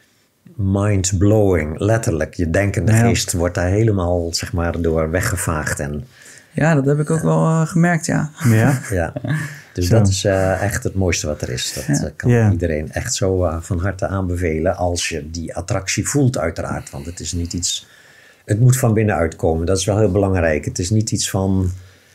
mind-blowing. Letterlijk, je denkende ja. geest wordt daar helemaal, zeg maar, door weggevaagd. En, ja, dat heb ik ook uh, wel uh, gemerkt, ja. Ja? Ja. Dus zo. Dat is uh, echt het mooiste wat er is. Dat ja. uh, kan yeah. iedereen echt zo uh, van harte aanbevelen als je die attractie voelt uiteraard. Want het is niet iets... Het moet van binnenuit komen. Dat is wel heel belangrijk. Het is niet iets van,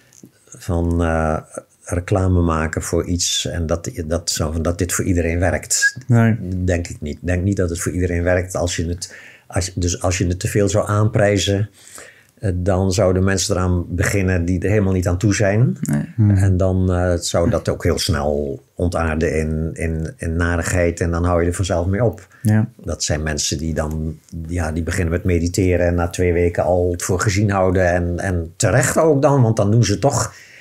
van uh, reclame maken voor iets en dat, dat, zo, dat dit voor iedereen werkt. Nee. Denk ik niet. Ik denk niet dat het voor iedereen werkt. Als je het, als, dus als je het te veel zou aanprijzen, dan zouden mensen eraan beginnen die er helemaal niet aan toe zijn. Nee. Hmm. En dan uh, zou dat ook heel snel ontaarden in, in, in narigheid en dan hou je er vanzelf mee op. Ja. Dat zijn mensen die dan ja, die beginnen met mediteren en na twee weken al het voor gezien houden. En, en terecht ook dan, want dan doen ze toch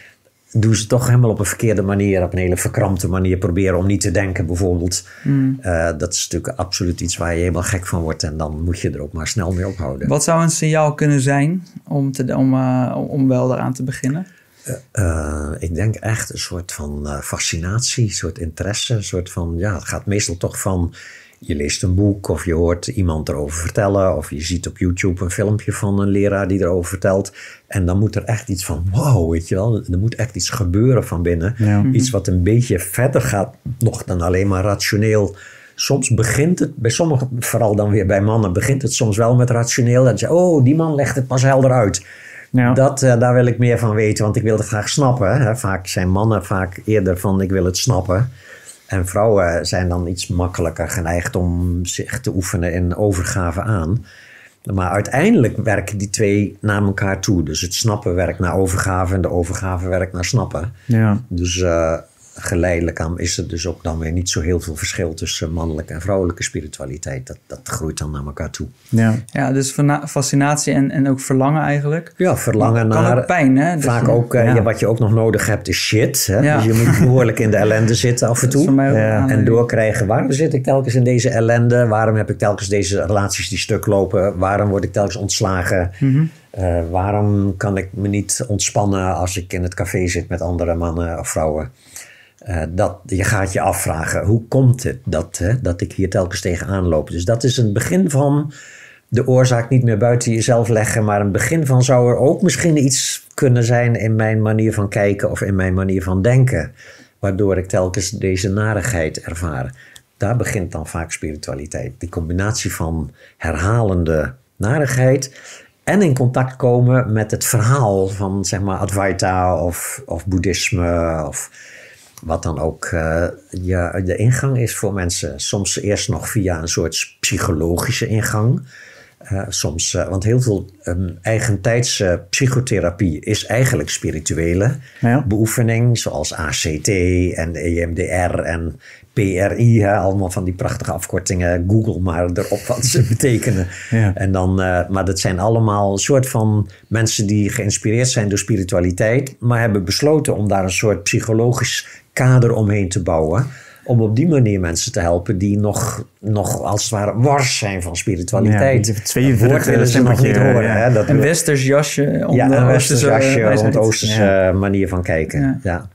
doen ze toch helemaal op een verkeerde manier, op een hele verkrampte manier proberen om niet te denken bijvoorbeeld. Mm. Uh, dat is natuurlijk absoluut iets waar je helemaal gek van wordt en dan moet je er ook maar snel mee ophouden. Wat zou een signaal kunnen zijn om, te, om, uh, om wel eraan te beginnen? Uh, uh, ik denk echt een soort van uh, fascinatie, een soort interesse, een soort van, ja, het gaat meestal toch van, je leest een boek of je hoort iemand erover vertellen of je ziet op YouTube een filmpje van een leraar die erover vertelt en dan moet er echt iets van, wow, weet je wel, er moet echt iets gebeuren van binnen. Ja. Iets wat een beetje verder gaat nog dan alleen maar rationeel. Soms begint het, bij sommigen, vooral dan weer bij mannen, begint het soms wel met rationeel. Dat je, oh, die man legt het pas helder uit. Ja. Dat, uh, daar wil ik meer van weten, want ik wil het graag snappen. Hè. Vaak zijn mannen vaak eerder van, ik wil het snappen. En vrouwen zijn dan iets makkelijker geneigd om zich te oefenen in overgave aan. Maar uiteindelijk werken die twee naar elkaar toe. Dus het snappen werkt naar overgave en de overgave werkt naar snappen. Ja. Dus uh, geleidelijk aan is er dus ook dan weer niet zo heel veel verschil tussen mannelijke en vrouwelijke spiritualiteit. Dat, dat groeit dan naar elkaar toe. Ja, ja dus fascinatie en, en ook verlangen eigenlijk. Ja, verlangen kan naar... Kan ook pijn, hè? Vaak je, ook, uh, ja. Ja, wat je ook nog nodig hebt is shit. Hè? Ja. Dus je moet behoorlijk in de ellende zitten af en toe. Ja. En doorkrijgen, waarom zit ik telkens in deze ellende? Waarom heb ik telkens deze relaties die stuk lopen? Waarom word ik telkens ontslagen? Mm-hmm. Uh, waarom kan ik me niet ontspannen als ik in het café zit met andere mannen of vrouwen? Uh, dat, je gaat je afvragen, hoe komt het dat, hè, dat ik hier telkens tegenaan loop? Dus dat is een begin van de oorzaak niet meer buiten jezelf leggen. Maar een begin van zou er ook misschien iets kunnen zijn in mijn manier van kijken of in mijn manier van denken. Waardoor ik telkens deze narigheid ervaar. Daar begint dan vaak spiritualiteit. Die combinatie van herhalende narigheid en in contact komen met het verhaal van zeg maar Advaita of, of boeddhisme of wat dan ook uh, ja, de ingang is voor mensen. Soms eerst nog via een soort psychologische ingang. Uh, soms, uh, want heel veel um, eigentijdse psychotherapie is eigenlijk spirituele ja. beoefening. Zoals A C T en E M D R en P R I. Hè, allemaal van die prachtige afkortingen. Google maar erop wat ze betekenen. Ja. En dan, uh, maar dat zijn allemaal een soort van mensen die geïnspireerd zijn door spiritualiteit. Maar hebben besloten om daar een soort psychologisch kader omheen te bouwen. Om op die manier mensen te helpen die nog, nog als het ware wars zijn van spiritualiteit. Ja, het woord willen ze nog niet horen. Ja. Hè, dat een westers jasje. Om ja, een westers jasje om de Oosterse ja. manier van kijken. Ja. Ja.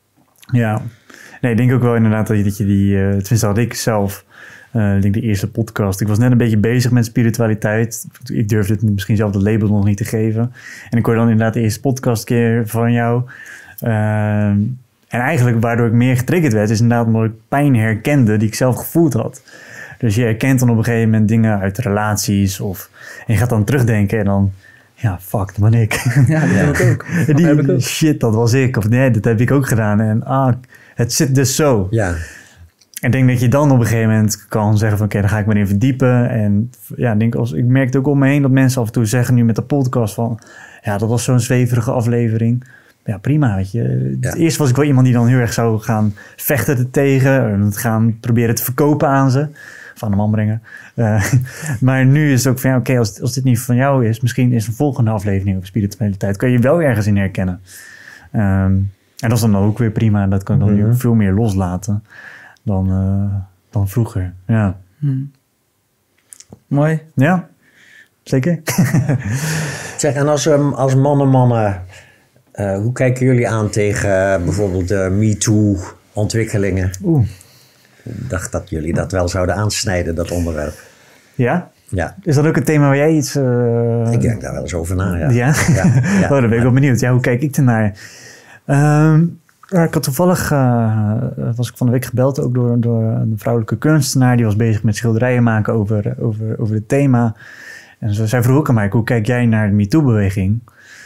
ja. Nee, ik denk ook wel inderdaad dat je, dat je die... Uh, tenminste had ik zelf... Uh, ik denk de eerste podcast. Ik was net een beetje bezig met spiritualiteit. Ik durfde het misschien zelf de label nog niet te geven. En ik hoorde dan inderdaad de eerste podcast keer van jou... Uh, En eigenlijk waardoor ik meer getriggerd werd, is inderdaad omdat ik pijn herkende die ik zelf gevoeld had. Dus je herkent dan op een gegeven moment dingen uit relaties of en je gaat dan terugdenken en dan, ja, fuck, dat ben ik. Ja, dat heb ik ook. Die, dat heb ik ook. Shit, dat was ik. Of nee, dat heb ik ook gedaan. En ah, het zit dus zo. Ja. En ik denk dat je dan op een gegeven moment kan zeggen van oké, okay, dan ga ik me erin verdiepen. En ja, ik denk als ik merkte ook om me heen dat mensen af en toe zeggen nu met de podcast van ja, dat was zo'n zweverige aflevering. Ja, prima, weet je. Ja. Eerst was ik wel iemand die dan heel erg zou gaan vechten er tegen. En het gaan proberen te verkopen aan ze. Of aan de man brengen. Uh, maar nu is het ook van, ja, oké, okay, als, als dit niet van jou is... misschien is een volgende aflevering over spiritualiteit... kun je wel ergens in herkennen. Um, en dat is dan ook weer prima. En dat kan ik dan mm-hmm. veel meer loslaten dan, uh, dan vroeger. Ja. Hmm. Mooi. Ja, zeker. Zeg, en als, um, als mannen mannen... Uh, hoe kijken jullie aan tegen uh, bijvoorbeeld de MeToo-ontwikkelingen? Oeh. Ik dacht dat jullie dat wel zouden aansnijden, dat onderwerp. Ja? Ja. Is dat ook een thema waar jij iets... Uh... Ik denk daar wel eens over na, ja. Ja? ja, ja. Oh, dan ben ik wel benieuwd. Ja, hoe kijk ik ernaar? Um, ik had toevallig... Uh, was ik van de week gebeld ook door, door een vrouwelijke kunstenaar. Die was bezig met schilderijen maken over, over, over het thema. En zo, zij vroeg ook aan mij, hoe kijk jij naar de MeToo-beweging?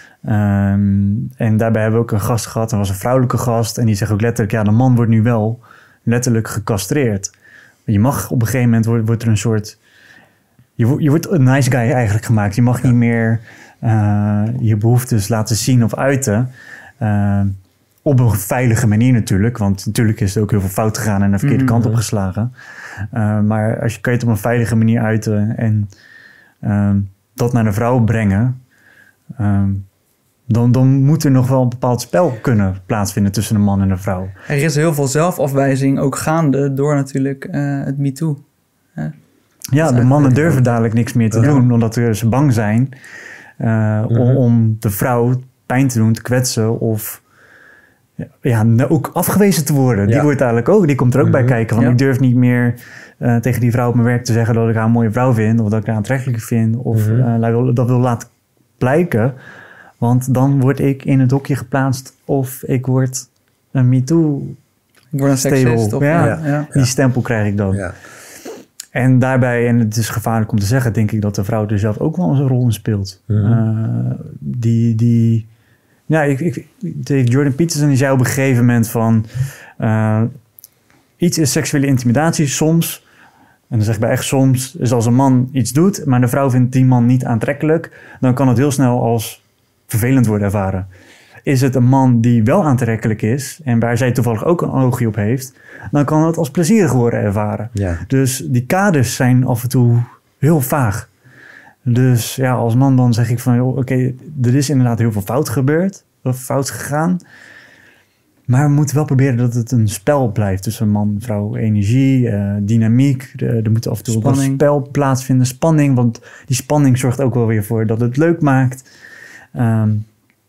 Um, en daarbij hebben we ook een gast gehad. Dat was een vrouwelijke gast. En die zegt ook letterlijk... ja, de man wordt nu wel letterlijk gecastreerd. Je mag op een gegeven moment... wordt, wordt er een soort... Je, wo- je wordt een nice guy eigenlijk gemaakt. Je mag ja. niet meer uh, je behoeftes laten zien of uiten. Uh, op een veilige manier natuurlijk. Want natuurlijk is er ook heel veel fout gegaan... en de verkeerde mm-hmm. kant op geslagen. Uh, maar als je, kan je het op een veilige manier uiten... en uh, dat naar de vrouw brengen... Um, dan, dan moet er nog wel een bepaald spel kunnen plaatsvinden tussen een man en een vrouw. Er is heel veel zelfafwijzing ook gaande door natuurlijk uh, het MeToo. Hè? Ja, de mannen durven dadelijk niks meer te ja. doen, omdat ze bang zijn uh, mm-hmm. om, om de vrouw pijn te doen, te kwetsen of ja, ook afgewezen te worden. Ja. Die wordt eigenlijk ook, die komt er ook mm-hmm. bij kijken. Want ja. ik durf niet meer uh, tegen die vrouw op mijn werk te zeggen dat ik haar een mooie vrouw vind of dat ik haar aantrekkelijk vind of mm-hmm. uh, dat wil laten blijken. Want dan word ik in het hokje geplaatst of ik word een MeToo. Ik word een seksist. Of, ja, ja, ja. Die stempel krijg ik dan. Ja. En daarbij, en het is gevaarlijk om te zeggen, denk ik dat de vrouw er zelf ook wel eens een rol in speelt. Mm-hmm. Uh, die, die, ja, ik, ik, Jordan Peterson die zei op een gegeven moment van, uh, iets is seksuele intimidatie soms, en dan zeg ik bij echt soms, is als een man iets doet, maar de vrouw vindt die man niet aantrekkelijk, dan kan het heel snel als vervelend worden ervaren. Is het een man die wel aantrekkelijk is en waar zij toevallig ook een oogje op heeft, dan kan het als plezierig worden ervaren. Ja. Dus die kaders zijn af en toe heel vaag. Dus ja, als man dan zeg ik van, oké, okay, er is inderdaad heel veel fout gebeurd, of fout gegaan. Maar we moeten wel proberen dat het een spel blijft tussen man, vrouw, energie, uh, dynamiek. Er moet af en toe een spel plaatsvinden, spanning, want die spanning zorgt ook wel weer voor dat het leuk maakt. Um,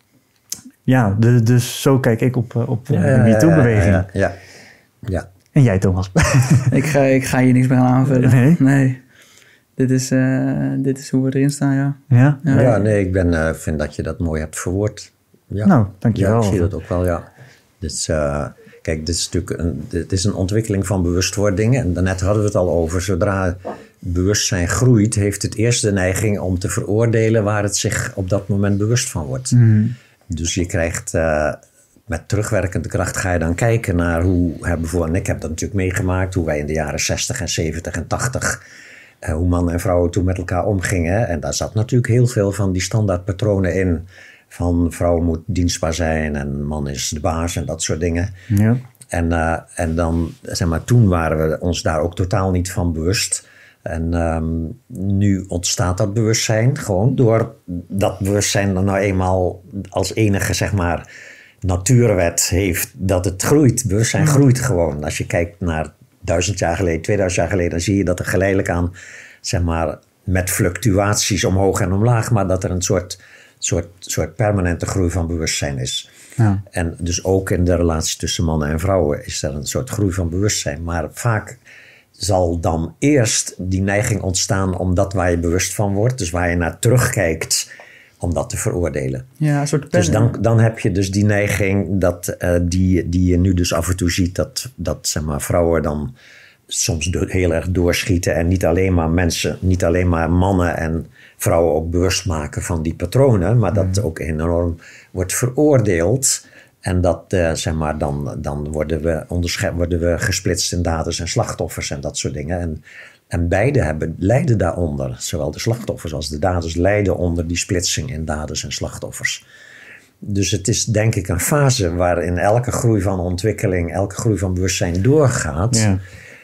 Ja, de, dus zo kijk ik op, op ja, de MeToo-beweging. Ja, ja, ja, ja. En jij, Thomas? ik, ga, ik ga hier niks meer aan aanvullen. Nee? Nee. Dit is, uh, dit is hoe we erin staan, ja. Ja? Ja, ja nee, ik ben, uh, vind dat je dat mooi hebt verwoord. Ja. Nou, dankjewel. Ja, ik zie dat ook wel, ja. Dus, uh, kijk, dit is natuurlijk een, dit is een ontwikkeling van bewustwording. En daarnet hadden we het al over. Zodra bewustzijn groeit, heeft het eerst de neiging om te veroordelen waar het zich op dat moment bewust van wordt. Mm. Dus je krijgt uh, met terugwerkende kracht ga je dan kijken naar hoe, hè, bijvoorbeeld, en ik heb dat natuurlijk meegemaakt, hoe wij in de jaren zestig en zeventig en tachtig, uh, hoe mannen en vrouwen toen met elkaar omgingen. En daar zat natuurlijk heel veel van die standaardpatronen in. Van vrouw moet dienstbaar zijn en man is de baas en dat soort dingen. Ja. En, uh, en dan, zeg maar, toen waren we ons daar ook totaal niet van bewust. En um, nu ontstaat dat bewustzijn gewoon door dat bewustzijn dan nou eenmaal als enige, zeg maar, natuurwet heeft dat het groeit. Bewustzijn groeit gewoon. Als je kijkt naar duizend jaar geleden, tweeduizend jaar geleden, dan zie je dat er geleidelijk aan, zeg maar, met fluctuaties omhoog en omlaag, maar dat er een soort, soort, soort permanente groei van bewustzijn is. Ja. En dus ook in de relatie tussen mannen en vrouwen is er een soort groei van bewustzijn. Maar vaak zal dan eerst die neiging ontstaan om dat waar je bewust van wordt, dus waar je naar terugkijkt, om dat te veroordelen. Ja, een soort dus dan, dan heb je dus die neiging dat, uh, die, die je nu dus af en toe ziet, dat, dat zeg maar, vrouwen dan soms do- heel erg doorschieten en niet alleen maar mensen, niet alleen maar mannen en vrouwen ook bewust maken van die patronen, maar dat mm. ook enorm wordt veroordeeld. En dat, uh, zeg maar, dan, dan worden, we ondersche- worden we gesplitst in daders en slachtoffers en dat soort dingen. En, en beide hebben, lijden daaronder. Zowel de slachtoffers als de daders lijden onder die splitsing in daders en slachtoffers. Dus het is denk ik een fase waarin elke groei van ontwikkeling, elke groei van bewustzijn doorgaat. Ja.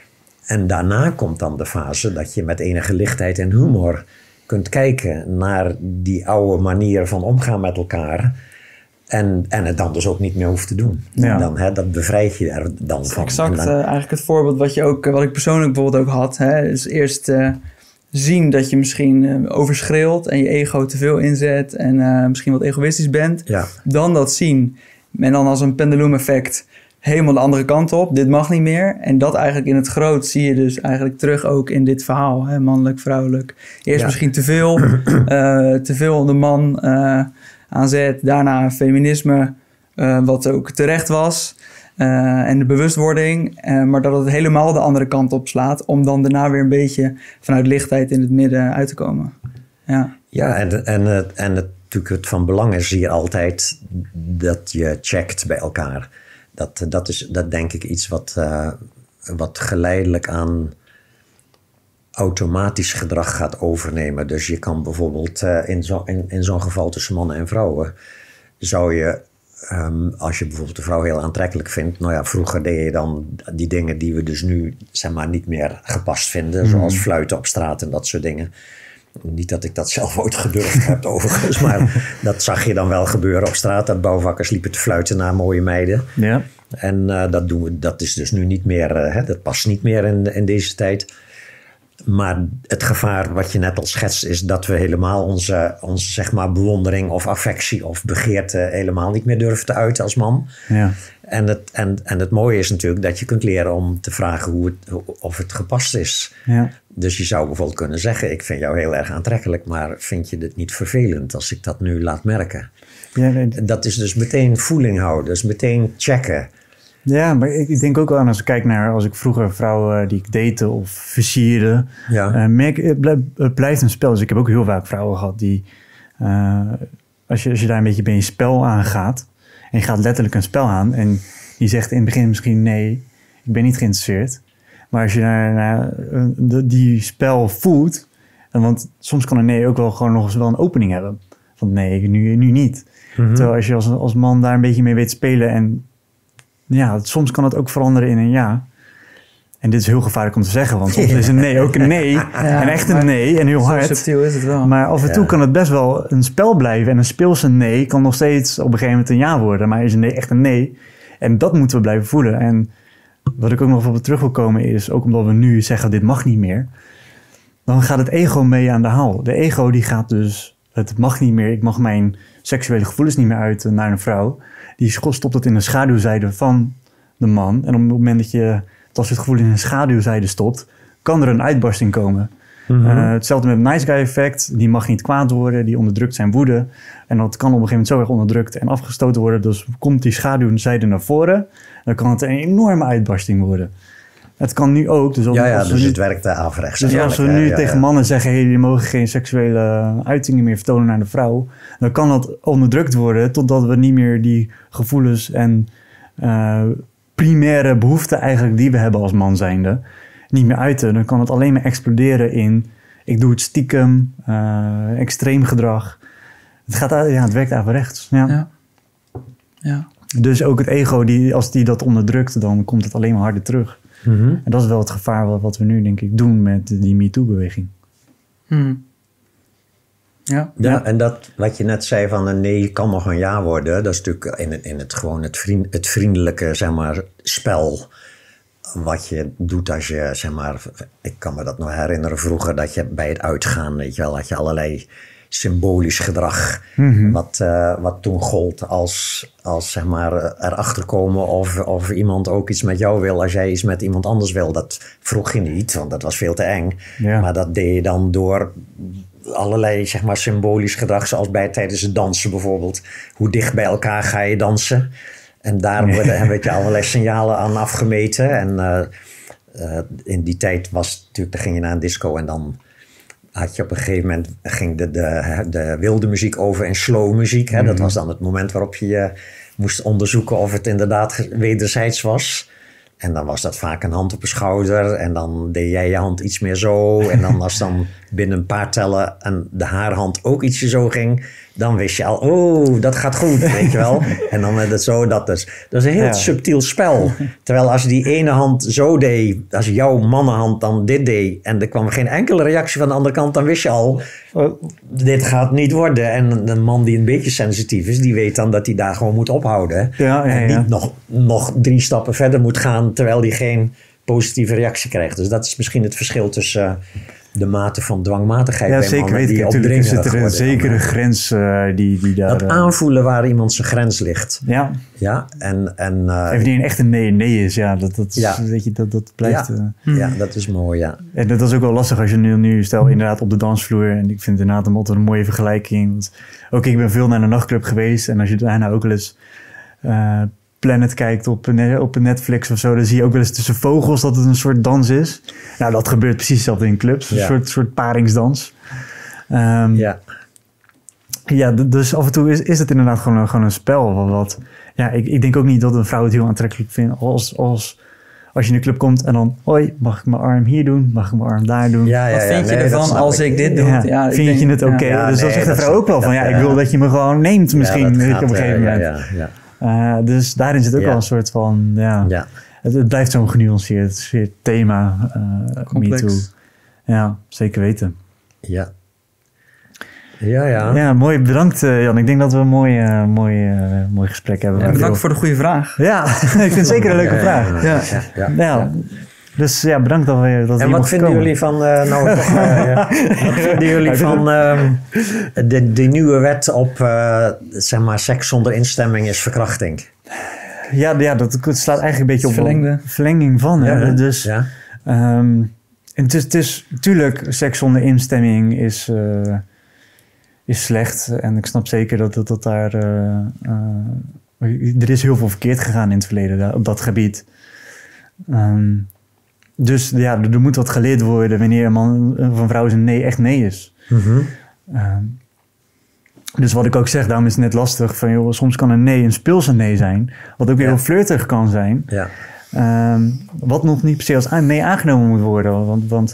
En daarna komt dan de fase dat je met enige lichtheid en humor kunt kijken naar die oude manier van omgaan met elkaar. En, en het dan dus ook niet meer hoeft te doen. Ja. Dan, hè, dat bevrijd je er dan van. Exact, dan, uh, eigenlijk het voorbeeld wat, je ook, wat ik persoonlijk bijvoorbeeld ook had. Hè, is eerst uh, zien dat je misschien uh, overschreeuwt en je ego te veel inzet en uh, misschien wat egoïstisch bent. Ja. Dan dat zien. En dan als een pendulum effect helemaal de andere kant op. Dit mag niet meer. En dat eigenlijk in het groot zie je dus eigenlijk terug ook in dit verhaal. Hè, mannelijk, vrouwelijk. Eerst ja. misschien te veel. uh, te veel de man uh, aanzet. Daarna feminisme, uh, wat ook terecht was. Uh, en de bewustwording. Uh, maar dat het helemaal de andere kant op slaat. Om dan daarna weer een beetje vanuit lichtheid in het midden uit te komen. Ja, ja en, en, en natuurlijk het van belang is hier altijd dat je checkt bij elkaar. Dat, dat is dat denk ik iets wat, uh, wat geleidelijk aan automatisch gedrag gaat overnemen. Dus je kan bijvoorbeeld uh, in, zo, in, in zo'n geval tussen mannen en vrouwen, zou je, um, als je bijvoorbeeld de vrouw heel aantrekkelijk vindt, nou ja, vroeger deed je dan die dingen die we dus nu, zeg maar, niet meer gepast vinden, mm. zoals fluiten op straat en dat soort dingen. Niet dat ik dat zelf ooit gedurfd heb overigens, maar dat zag je dan wel gebeuren op straat. Dat bouwvakkers liepen te fluiten naar mooie meiden. Ja. En uh, dat, doen we, dat is dus nu niet meer, uh, hè, dat past niet meer in, in deze tijd. Maar het gevaar wat je net al schetst is dat we helemaal onze, onze zeg maar bewondering of affectie of begeerte helemaal niet meer durven te uiten als man. Ja. En, het, en, en het mooie is natuurlijk dat je kunt leren om te vragen hoe het, of het gepast is. Ja. Dus je zou bijvoorbeeld kunnen zeggen, ik vind jou heel erg aantrekkelijk, maar vind je dit niet vervelend als ik dat nu laat merken? Ja, nee, Dat is dus meteen voeling houden, dus meteen checken. ja, maar ik, ik denk ook wel aan als ik kijk naar... als ik vroeger vrouwen die ik date of versierde... Ja. Uh, merk, het, blijft, het blijft een spel. Dus ik heb ook heel vaak vrouwen gehad die... Uh, als, je, als je daar een beetje bij je spel aangaat... en je gaat letterlijk een spel aan... en die zegt in het begin misschien nee, ik ben niet geïnteresseerd. Maar als je naar, naar de, die spel voelt... En want soms kan een nee ook wel gewoon nog eens wel een opening hebben. Van nee, nu, nu niet. Mm-hmm. Terwijl als je als, als man daar een beetje mee weet spelen... en ja, soms kan het ook veranderen in een ja. En dit is heel gevaarlijk om te zeggen, want soms is een nee ook een nee. Ja, en echt een nee en heel hard. Zo subtiel is het wel. Maar af en toe ja. kan het best wel een spel blijven. En een speelse nee kan nog steeds op een gegeven moment een ja worden. Maar is een nee echt een nee. En dat moeten we blijven voelen. En wat ik ook nog op terug wil komen is, ook omdat we nu zeggen dit mag niet meer. Dan gaat het ego mee aan de haal. De ego die gaat dus, het mag niet meer. Ik mag mijn seksuele gevoelens niet meer uiten naar een vrouw. Die stopt het in de schaduwzijde van de man. En op het moment dat je als je het gevoel in een schaduwzijde stopt, kan er een uitbarsting komen. Mm-hmm. Uh, hetzelfde met het nice guy effect. Die mag niet kwaad worden, die onderdrukt zijn woede. En dat kan op een gegeven moment zo erg onderdrukt en afgestoten worden. Dus komt die schaduwzijde naar voren, dan kan het een enorme uitbarsting worden. Het kan nu ook. Dus, ja, ja, als dus nu, het werkt averechts. Dus als we nu ja, tegen ja. mannen zeggen, hey, je mogen geen seksuele uitingen meer vertonen naar de vrouw, dan kan dat onderdrukt worden totdat we niet meer die gevoelens en uh, primaire behoeften eigenlijk die we hebben als man zijnde niet meer uiten. Dan kan het alleen maar exploderen in ik doe het stiekem, uh, extreem gedrag. Het, gaat, ja, het werkt averechts. Ja. Ja. Ja. Dus ook het ego, die, als die dat onderdrukt, dan komt het alleen maar harder terug. Mm-hmm. En dat is wel het gevaar wat, wat we nu denk ik doen met die MeToo-beweging. Hmm. Ja. Ja, en dat wat je net zei van een nee kan nog een ja worden. Dat is natuurlijk in het, in het gewoon het, vriend, het vriendelijke zeg maar, spel. Wat je doet als je, zeg maar, ik kan me dat nog herinneren vroeger, dat je bij het uitgaan, weet je wel, had je allerlei symbolisch gedrag. Mm-hmm. Wat, uh, wat toen gold als, als zeg maar, erachter komen of, of iemand ook iets met jou wil als jij iets met iemand anders wil. Dat vroeg je niet, want dat was veel te eng. Ja. Maar dat deed je dan door allerlei zeg maar, symbolisch gedrag, zoals bij tijdens het dansen bijvoorbeeld. Hoe dicht bij elkaar ga je dansen? En daar worden een beetje allerlei signalen aan afgemeten. En uh, uh, in die tijd was natuurlijk, dan ging je naar een disco en dan had je op een gegeven moment ging de, de, de wilde muziek over in slow muziek. Hè? Mm-hmm. Dat was dan het moment waarop je uh, moest onderzoeken of het inderdaad wederzijds was. En dan was dat vaak een hand op een schouder. En dan deed jij je hand iets meer zo. En dan als dan binnen een paar tellen en de haarhand ook ietsje zo ging, dan wist je al, oh, dat gaat goed, weet je wel. En dan werd het zo, dat dus. Dat is een heel ja. subtiel spel. Terwijl als die ene hand zo deed, als jouw mannenhand dan dit deed, en er kwam geen enkele reactie van de andere kant, dan wist je al, oh, dit gaat niet worden. En een man die een beetje sensitief is, die weet dan dat hij daar gewoon moet ophouden. Ja, ja, en niet ja. nog, nog drie stappen verder moet gaan, terwijl hij geen positieve reactie krijgt. Dus dat is misschien het verschil tussen uh, de mate van dwangmatigheid ja, bij zeker mannen. Weet ik. Natuurlijk zit er een zekere dan, grens uh, die, die daar... Dat aanvoelen waar iemand zijn grens ligt. Ja. Ja, en... en uh, even die een echte nee nee is, ja. Dat, dat, ja. Weet je, dat, dat blijft... Ja. Uh, ja, dat is mooi, ja. En dat is ook wel lastig als je nu, nu stel inderdaad op de dansvloer. En ik vind inderdaad altijd een mooie vergelijking. Want ook ik ben veel naar een nachtclub geweest. En als je daarna ook wel eens... Uh, Planet kijkt op, op Netflix of zo, dan zie je ook wel eens tussen vogels dat het een soort dans is. Nou, dat gebeurt precies hetzelfde in clubs. Een ja. soort, soort paringsdans. Um, ja. Ja, dus af en toe is, is het inderdaad gewoon, gewoon een spel. Wat, ja, ik, ik denk ook niet dat een vrouw het heel aantrekkelijk vindt als, als, als je in de club komt en dan, hoi, mag ik mijn arm hier doen? Mag ik mijn arm daar doen? Ja, ja, Wat vind ja, je nee, ervan als ik, ik dit doe? Ja, ja, vind denk, je het oké? Okay? Ja, dus nee, dan zegt de vrouw ook wel van, ja, ik wil dat je me gewoon neemt misschien ja, gaat, op een gegeven moment. Ja, ja, ja. Uh, dus daarin zit ook ja. wel een soort van, ja, ja. Het, het blijft zo'n genuanceerd thema. Uh, Complex. MeToo. Ja, zeker weten. Ja. Ja, ja. Ja, mooi. Bedankt uh, Jan. Ik denk dat we een mooi, uh, mooi, uh, mooi gesprek hebben. En bedankt voor de goede vraag. Ja, ik vind het zeker een leuke ja, vraag. Ja, ja, ja, ja. ja. ja. Dus ja, bedankt dat we dat En wat vinden komen. jullie van, uh, nou, toch, uh, wat vinden jullie van uh, de, de nieuwe wet op uh, zeg maar seks zonder instemming is verkrachting? Ja, ja dat slaat eigenlijk een beetje op Verlengde. verlenging van. Ja, hè? Dus ja. Um, het is, het is natuurlijk seks zonder instemming is, uh, is slecht. En ik snap zeker dat, dat, dat daar... Uh, uh, er is heel veel verkeerd gegaan in het verleden daar, op dat gebied. Um, dus ja, er, er moet wat geleerd worden wanneer een man of een vrouw zijn nee echt nee is. Mm-hmm. Um, dus wat ik ook zeg, daarom is het net lastig. Van, joh, soms kan een nee een speelse nee zijn. Wat ook weer ja. heel flirtig kan zijn. Ja. Um, wat nog niet per se als nee aangenomen moet worden. Want, want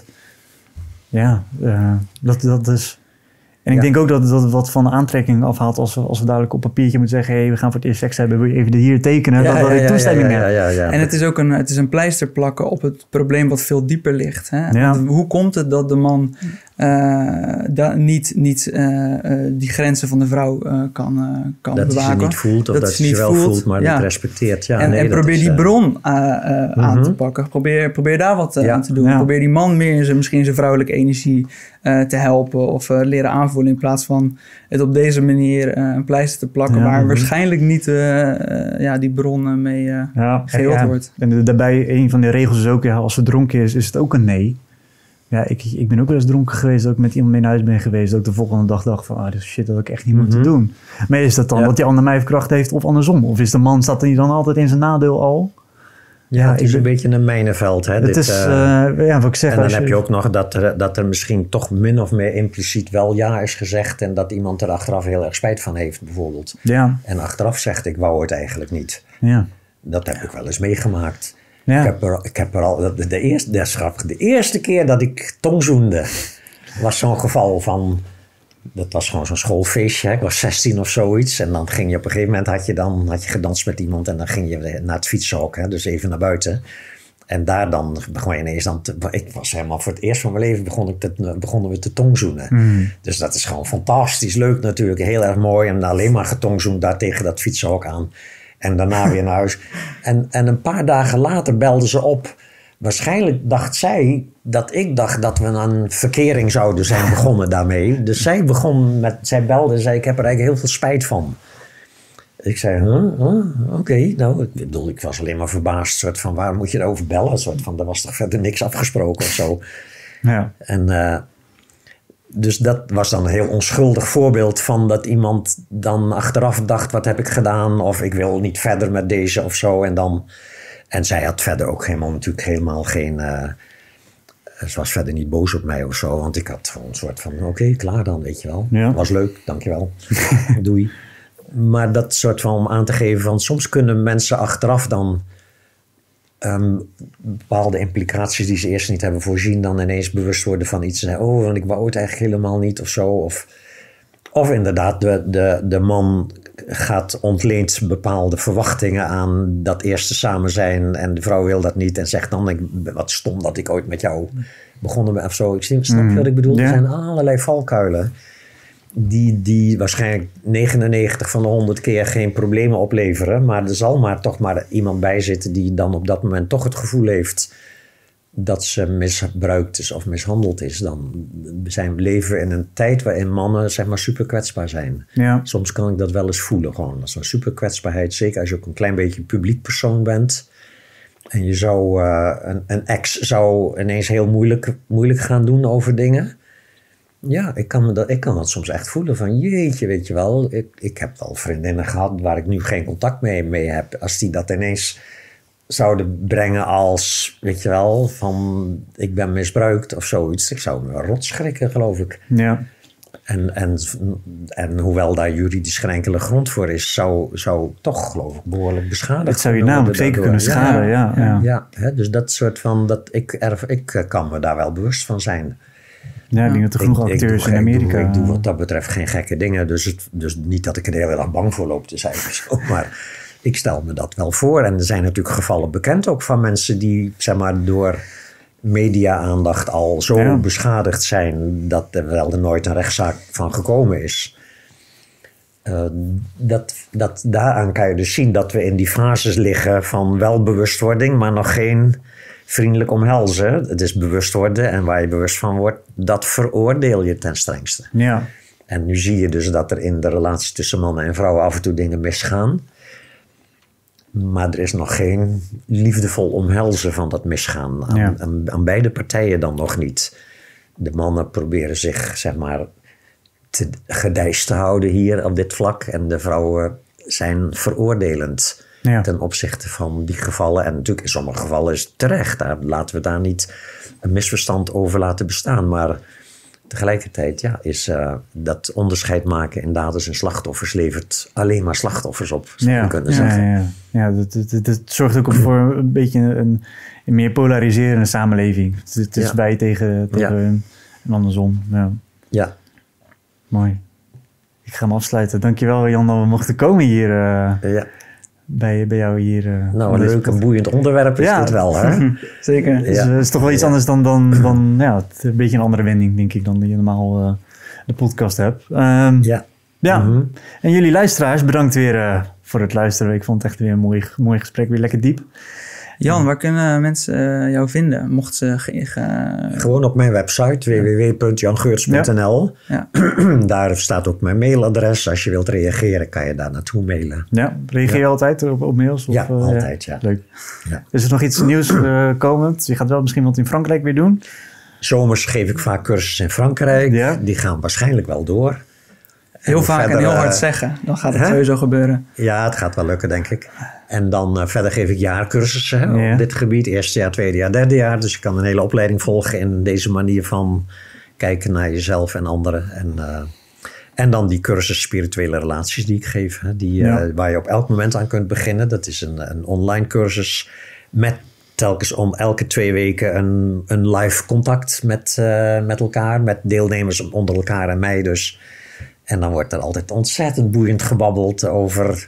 ja, uh, dat, dat is... En ik ja. denk ook dat, dat het wat van de aantrekking afhaalt als we, als we dadelijk op papiertje moeten zeggen... hey, we gaan voor het eerst seks hebben, wil je even hier tekenen? Ja, dat, dat ja, ik ja, toestemming ja, ja, ja, ja, heb. En het is ook een, het is een pleister plakken op het probleem wat veel dieper ligt. Hè? Ja. Hoe komt het dat de man uh, da, niet, niet uh, uh, die grenzen van de vrouw uh, kan, uh, kan dat bewaken? Dat hij ze niet voelt of dat, dat hij ze wel voelt, voelt, maar ja. niet respecteert. Ja, en, nee, en probeer is, die uh, bron uh, uh, mm-hmm. aan te pakken. Probeer, probeer daar wat uh, ja. aan te doen. Ja. Probeer die man meer in zijn, misschien zijn vrouwelijke energie uh, te helpen of uh, leren aanvoelen in plaats van het op deze manier uh, een pleister te plakken, Ja, waar mm-hmm. waarschijnlijk niet uh, uh, ja, die bron mee uh, ja, geheeld ja. wordt. En daarbij, een van de regels is ook, ja, als ze dronken is, is het ook een nee. Ja, ik, ik ben ook wel eens dronken geweest, dat ik met iemand mee naar huis ben geweest, dat ik de volgende dag dacht van, ah, dit shit dat ik echt niet mm-hmm. moeten doen. Maar is dat dan ja. dat die ander mij verkracht heeft of andersom? Of is de man, staat hij dan altijd in zijn nadeel al? Ja, ja, het is een ben, beetje een mijnenveld. Hè, het dit, is, uh, uh, ja, wat ik zeg. En dan je, heb je ook nog dat er, dat er misschien toch min of meer impliciet wel ja is gezegd en dat iemand er achteraf heel erg spijt van heeft, bijvoorbeeld. Ja. En achteraf zegt, ik wou het eigenlijk niet. Ja. Dat heb ik wel eens meegemaakt. Ja. Ik, heb er, ik heb er al, de, de, eerste, de, de eerste keer dat ik tongzoende, was zo'n geval van, dat was gewoon zo'n schoolfeestje. Hè? Ik was zestien of zoiets. En dan ging je op een gegeven moment, had je dan had je gedanst met iemand en dan ging je naar het fietsenhok, hè? Dus even naar buiten. En daar dan begon je ineens dan, te, ik was helemaal voor het eerst van mijn leven begon ik te, begonnen we te tongzoenen. Mm. Dus dat is gewoon fantastisch leuk natuurlijk, heel erg mooi. En alleen maar getongzoend daar tegen dat fietsenhok aan. En daarna weer naar huis. En, en een paar dagen later belde ze op. Waarschijnlijk dacht zij dat ik dacht dat we een verkering zouden zijn begonnen daarmee. Dus zij begon met, zij belde en zei, ik heb er eigenlijk heel veel spijt van. Ik zei, huh? huh? Oké, okay. nou, ik bedoel, ik was alleen maar verbaasd. Soort van, waar moet je erover bellen? Soort van, er was toch verder niks afgesproken of zo. Ja. En uh, dus dat was dan een heel onschuldig voorbeeld van dat iemand dan achteraf dacht, wat heb ik gedaan? Of ik wil niet verder met deze of zo. En dan, en zij had verder ook helemaal, natuurlijk helemaal geen, uh, ze was verder niet boos op mij of zo. Want ik had gewoon een soort van, oké, okay, klaar dan, weet je wel. Ja. Was leuk, dankjewel. Doei. Maar dat soort van om aan te geven van, soms kunnen mensen achteraf dan Um, bepaalde implicaties die ze eerst niet hebben voorzien, dan ineens bewust worden van iets. En oh, want ik wou het eigenlijk helemaal niet of zo. Of, of inderdaad, de, de, de man gaat ontleent bepaalde verwachtingen aan dat eerste samen zijn en de vrouw wil dat niet en zegt dan, ik, wat stom dat ik ooit met jou begonnen ben of zo. Ik snap je mm. wat ik bedoel? Er zijn allerlei valkuilen die, die waarschijnlijk negenennegentig van de honderd keer geen problemen opleveren. Maar er zal maar toch maar iemand bij zitten die dan op dat moment toch het gevoel heeft dat ze misbruikt is of mishandeld is. Dan zijn we leven in een tijd waarin mannen zeg maar super kwetsbaar zijn. Ja. Soms kan ik dat wel eens voelen gewoon. Dat is een super kwetsbaarheid. Zeker als je ook een klein beetje een publiek persoon bent. En je zou uh, een, een ex zou ineens heel moeilijk, moeilijk gaan doen over dingen. Ja, ik kan, me dat, ik kan dat soms echt voelen van jeetje, weet je wel. Ik, ik heb wel vriendinnen gehad waar ik nu geen contact mee, mee heb. Als die dat ineens zouden brengen als, weet je wel, van ik ben misbruikt of zoiets. Ik zou me wel rot schrikken, geloof ik. Ja. En, en, en hoewel daar juridisch geen enkele grond voor is, zou, zou toch, geloof ik, behoorlijk beschadigd Het zou je namelijk zeker kunnen schaden, ja. ja, ja. ja hè, dus dat soort van, dat ik, erf, ik kan me daar wel bewust van zijn. Ja, ik denk dat er genoeg ik, acteurs ik doe, in Amerika... Ik doe, ik doe wat dat betreft geen gekke dingen. Dus, het, dus niet dat ik er heel erg bang voor loop te zijn of zo. Maar ik stel me dat wel voor. En er zijn natuurlijk gevallen bekend ook van mensen die, zeg maar, door media-aandacht al zo Ja. beschadigd zijn dat er wel er nooit een rechtszaak van gekomen is. Uh, dat, dat, daaraan kan je dus zien dat we in die fases liggen van wel bewustwording, maar nog geen vriendelijk omhelzen. Het is bewust worden en waar je bewust van wordt, dat veroordeel je ten strengste. Ja. En nu zie je dus dat er in de relatie tussen mannen en vrouwen af en toe dingen misgaan. Maar er is nog geen liefdevol omhelzen van dat misgaan. Aan, Ja. aan, aan beide partijen dan nog niet. De mannen proberen zich, zeg maar, te gedijst te houden hier op dit vlak. En de vrouwen zijn veroordelend Ja. ten opzichte van die gevallen. En natuurlijk in sommige gevallen is het terecht. Daar laten we daar niet een misverstand over laten bestaan. Maar tegelijkertijd ja, is uh, dat onderscheid maken in daders en slachtoffers levert alleen maar slachtoffers op, zou je Ja, kunnen ja, zeggen. ja, ja. ja dat, dat, dat zorgt ook voor een beetje een, een meer polariserende samenleving. Het, het is Ja. wij tegen, tegen Ja. hun en andersom. Ja. Ja, Mooi. Ik ga hem afsluiten. Dankjewel Jan dat we mochten komen hier uh, ja. bij, bij jou hier. Uh, Nou, in een deze leuk en podcast. boeiend onderwerp is Ja. dit wel, hè? Zeker. Het is, Ja. uh, is toch wel iets Ja. anders dan, dan, dan ja, het, een beetje een andere wending, denk ik, dan die je normaal uh, de podcast hebt. Um, Ja. Ja, Mhm. en jullie luisteraars, bedankt weer uh, voor het luisteren. Ik vond het echt weer een mooi, mooi gesprek, weer lekker diep. Jan, waar kunnen mensen uh, jou vinden? Mocht ze... Ge- ge- Gewoon op mijn website w w w punt jan geurts punt n l. Ja. Daar staat ook mijn mailadres. Als je wilt reageren, kan je daar naartoe mailen. Ja, reageer je Ja. altijd op, op mails? Of, Ja, uh, altijd, ja. Leuk. Ja. Is er nog iets nieuws uh, komend? Je gaat wel misschien wat in Frankrijk weer doen. Zomers geef ik vaak cursussen in Frankrijk. Ja. Die gaan waarschijnlijk wel door. Heel En vaak verder, en heel hard uh, zeggen. Dan gaat het hè? sowieso gebeuren. Ja, het gaat wel lukken, denk ik. En dan uh, verder geef ik jaarcursussen hè, Ja. op dit gebied. Eerste jaar, tweede jaar, derde jaar. Dus je kan een hele opleiding volgen in deze manier van kijken naar jezelf en anderen. En, uh, en dan die cursus spirituele relaties die ik geef. Hè, die, uh, Ja. waar je op elk moment aan kunt beginnen. Dat is een, een online cursus met telkens om elke twee weken een, een live contact met, uh, met elkaar. Met deelnemers onder elkaar en mij dus. En dan wordt er altijd ontzettend boeiend gebabbeld over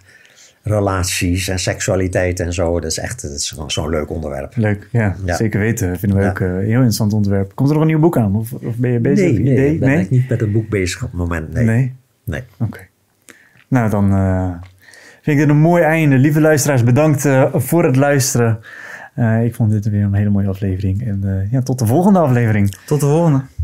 relaties en seksualiteit en zo. Dat is echt dat is gewoon zo'n leuk onderwerp. Leuk, ja, Ja. zeker weten. Vinden we Ja. ook uh, een heel interessant onderwerp. Komt er nog een nieuw boek aan? Of, of ben je bezig? Nee, nee, Idee? ik ben echt niet met het boek bezig op het moment. Nee. Nee? Nee. Oké. Nou, dan uh, vind ik dit een mooi einde. Lieve luisteraars, bedankt uh, voor het luisteren. Uh, ik vond dit weer een hele mooie aflevering. En uh, ja, tot de volgende aflevering. Tot de volgende.